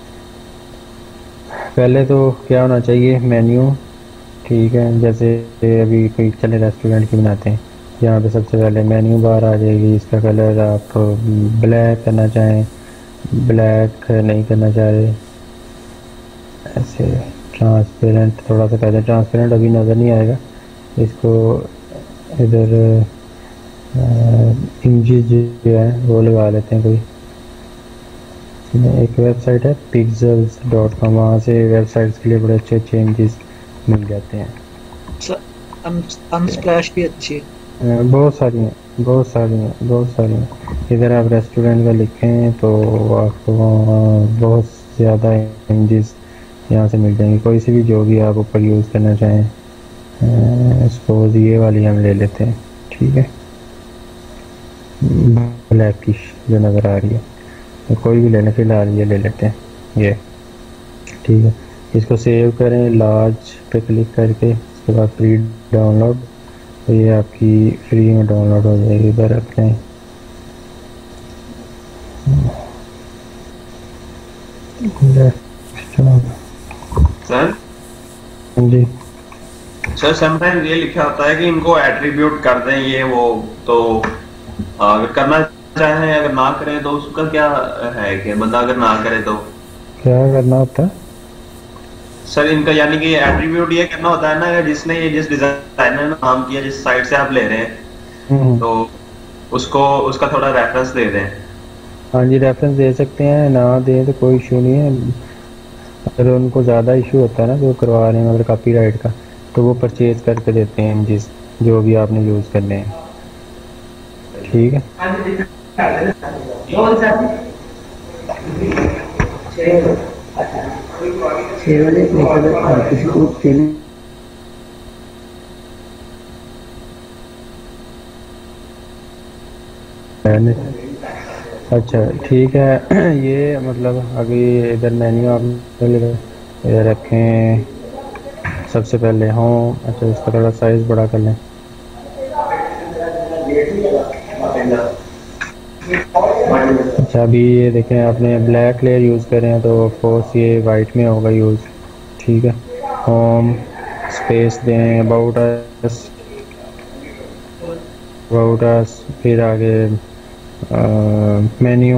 पहले तो क्या होना चाहिए मेन्यू, ठीक है। जैसे अभी कोई चले रेस्टोरेंट की बनाते हैं, यहाँ पे सबसे पहले मेन्यू बार आ जाएगी। इसका कलर आप ब्लैक करना चाहें, ब्लैक नहीं करना चाह रहे, ऐसे ट्रांसपेरेंट थोड़ा सा कहते हैं, ट्रांसपेरेंट अभी नज़र नहीं आएगा, इसको इधर इमेज जो है वो लगा लेते हैं कोई। एक वेबसाइट है pixels.com, वहाँ से वेबसाइट्स के लिए बड़े अच्छे अच्छे इमेजेस मिल जाते हैं। अनस्प्लैश भी अच्छी है। बहुत सारी हैं, बहुत सारी हैं, बहुत सारी हैं। इधर आप रेस्टोरेंट का लिखें तो आपको बहुत ज़्यादा इमेजेस यहाँ से मिल जाएंगी, कोई सी भी जो भी आप ऊपर यूज़ करना चाहें। सपोज ये वाली हम ले लेते हैं, ठीक है, ब्लैकिश जो नज़र आ रही है, तो कोई भी लेने, फिलहाल ये ले लेते हैं, ये ठीक है। इसको सेव करें, लार्ज पे क्लिक करके, उसके बाद फ्री डाउनलोड, तो ये आपकी फ्री में डाउनलोड हो जाएगी। इधर रखते हैं, सर जी सर समटाइम ये लिखा होता है कि इनको एट्रीब्यूट कर दें ये वो, तो अगर करना चाहें, अगर ना करें तो उसका क्या है कि बंदा अगर ना करे तो क्या करना होता है सर इनका, यानी कि एट्रीब्यूट ये करना होता है ना, जिसने ये जिस डिजाइनर ने नाम किया, जिस साइट से आप ले रहे हैं, तो उसको उसका थोड़ा रेफरेंस दे दें। हाँ जी, रेफरेंस दे सकते हैं, ना दें तो कोई इशू नहीं है। अगर उनको ज़्यादा इशू होता है ना जो करवा रहे हैं अगर कॉपीराइट का, तो वो परचेज करके देते हैं इमेजेस जो भी आपने यूज़ करने हैं, ठीक है। अच्छा ठीक है। ये मतलब अभी इधर मेन्यू आप इधर रखें, सबसे पहले होम। अच्छा, इसका थोड़ा साइज बड़ा कर लें। अच्छा, अभी ये देखें, आपने ब्लैक लेयर यूज़ कर रहे हैं तो ऑफकोर्स ये वाइट में होगा यूज़, ठीक है। होम स्पेस दें, अबाउट अस, फिर आगे मेन्यू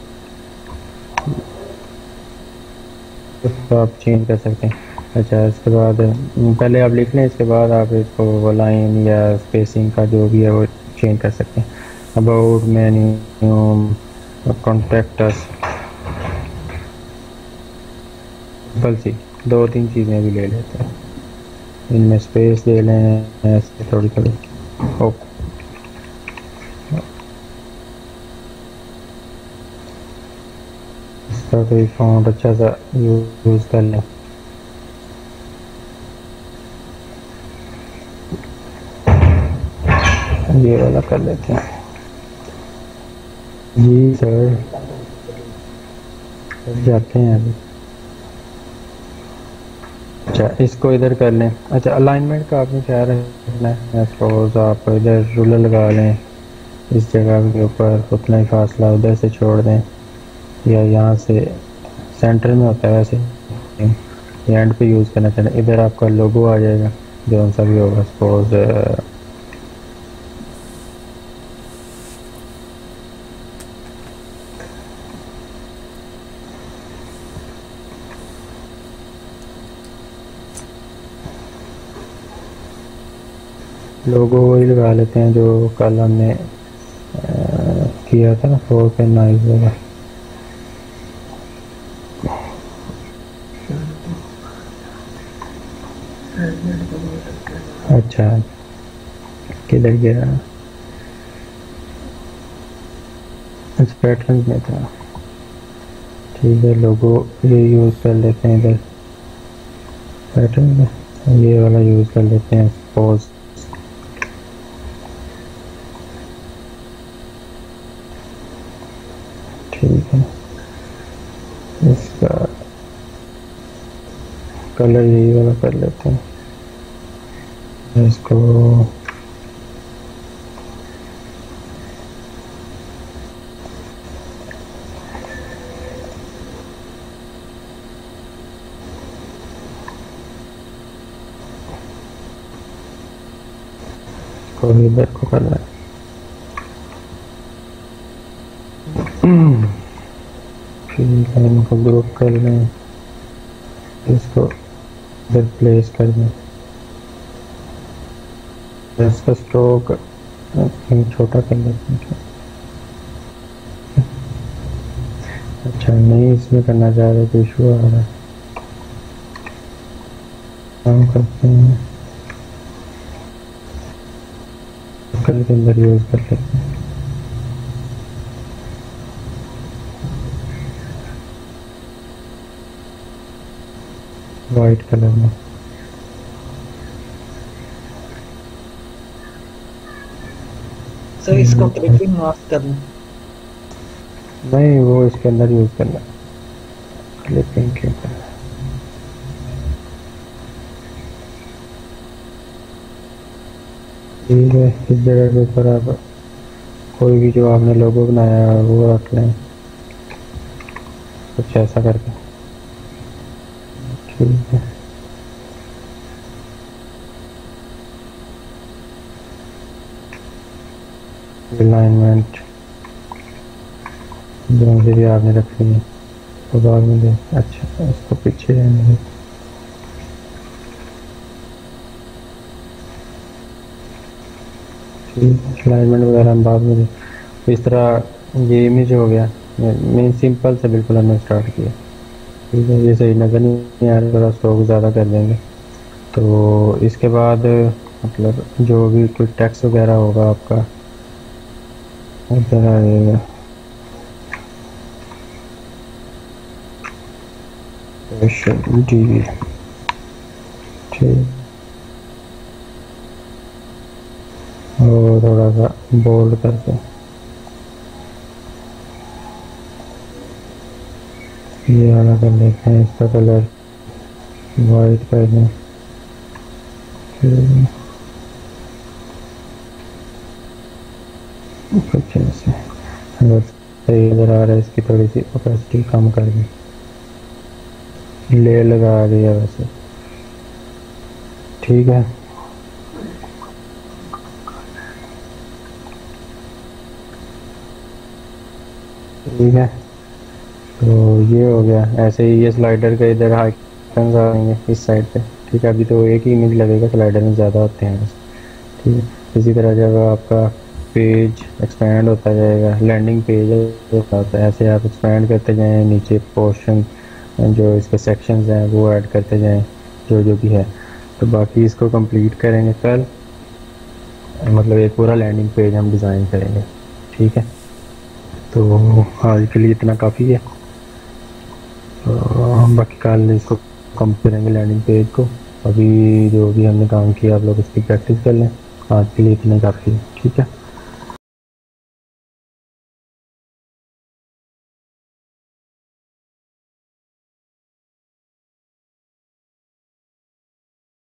तो आप चेंज कर सकते हैं। अच्छा, इसके बाद पहले आप लिख लें, इसके बाद आप इसको लाइन या स्पेसिंग का जो भी है वो चेंज कर सकते हैं। अबाउट, मेन्यू, कॉन्टैक्ट अस, सी 2-3 चीज़ें भी ले लेते हैं, इनमें स्पेस दे लें ऐसे थोड़ी थोड़ी। ओके, इसका कोई फॉन्ट अच्छा सा यूज़ कर लें। ये वाला कर लेते हैं जी सर, जाते हैं अभी। अच्छा, इसको इधर कर लें। अच्छा, अलाइनमेंट का आपने क्या रखना है? सपोज आप इधर रूलर लगा लें, इस जगह के ऊपर उतना ही फासला उधर से छोड़ दें, या यहाँ से सेंटर में होता है वैसे एंड पे यूज़ करना चाहिए। इधर आपका लोगो आ जाएगा जो सा भी होगा। सपोज लोगो वही लगा लेते हैं जो कल हमने किया था ना, 4.9 होगा। अच्छा, किधर गया? अच्छा, पैटर्न में था, ठीक है। लोगो ये यूज़ कर लेते हैं इधर पैटर्न में, ये वाला यूज़ कर लेते हैं। सपोज ठीक है, इसका कलर यही वाला कर लेते हैं। इसको इधर को करना है। ठीक है, इनको ग्रुप कर लें, इसको इधर प्लेस कर दें। इसका स्ट्रोक छोटा कर लेते हैं। अच्छा नहीं इसमें करना चाह रहे तो इशू आ रहा है, काम करते हैं कल के अंदर यूज कर लेते हैं। वाइट कलर में सर इसको क्लिपिंग मास्क करना, नहीं वो इसके अंदर यूज करना, क्लिपिंग के ऊपर। ठीक है इस जगह के ऊपर आप कोई भी जो आपने लोगो बनाया है वो रख लें कुछ ऐसा करके। ठीक है अलाइनमेंट जो मुझे भी आपने रखी है तो बाद में दे। अच्छा इसको पीछे रहने दे। अलाइनमेंट वगैरह हम बाद में दे। तो इस तरह ये इमेज हो गया, मेन सिंपल से बिल्कुल हमने स्टार्ट किया। ठीक है ये सही नज़र नहीं आ रहा, थोड़ा स्ट्रोक ज़्यादा कर देंगे। तो इसके बाद मतलब जो भी कोई टेक्स्ट वगैरह होगा आपका इधर आएगा। जी ठीक और थोड़ा सा बोल्ड करके ये वाला कर लेते हैं, इसका कलर वाइट कर दें। कुछ ऐसे अगर सही नजर आ रहा है इसकी थोड़ी सी ओपेसिटी कम कर दें, लेयर लगा दिया वैसे। ठीक है ठीक है तो ये हो गया। ऐसे ही ये स्लाइडर का इधर आइकन्स आएंगे इस साइड पे। ठीक है अभी तो एक ही इमेज लगेगा, स्लाइडर में ज़्यादा होते हैं। ठीक है इसी तरह जब आपका पेज एक्सपैंड होता जाएगा, लैंडिंग पेज होता है, ऐसे आप एक्सपैंड करते जाएं, नीचे पोर्शन जो इसके सेक्शंस हैं वो ऐड करते जाएं जो जो भी है। तो बाकी इसको कंप्लीट करेंगे कल, मतलब एक पूरा लैंडिंग पेज हम डिज़ाइन करेंगे। ठीक है तो आज के लिए इतना काफ़ी है। तो हम बाकी कल इसको कंप्लीट करेंगे लैंडिंग पेज को। अभी जो भी हमने काम किया आप लोग इसकी प्रैक्टिस कर लें। आज के लिए इतना काफ़ी है। ठीक है।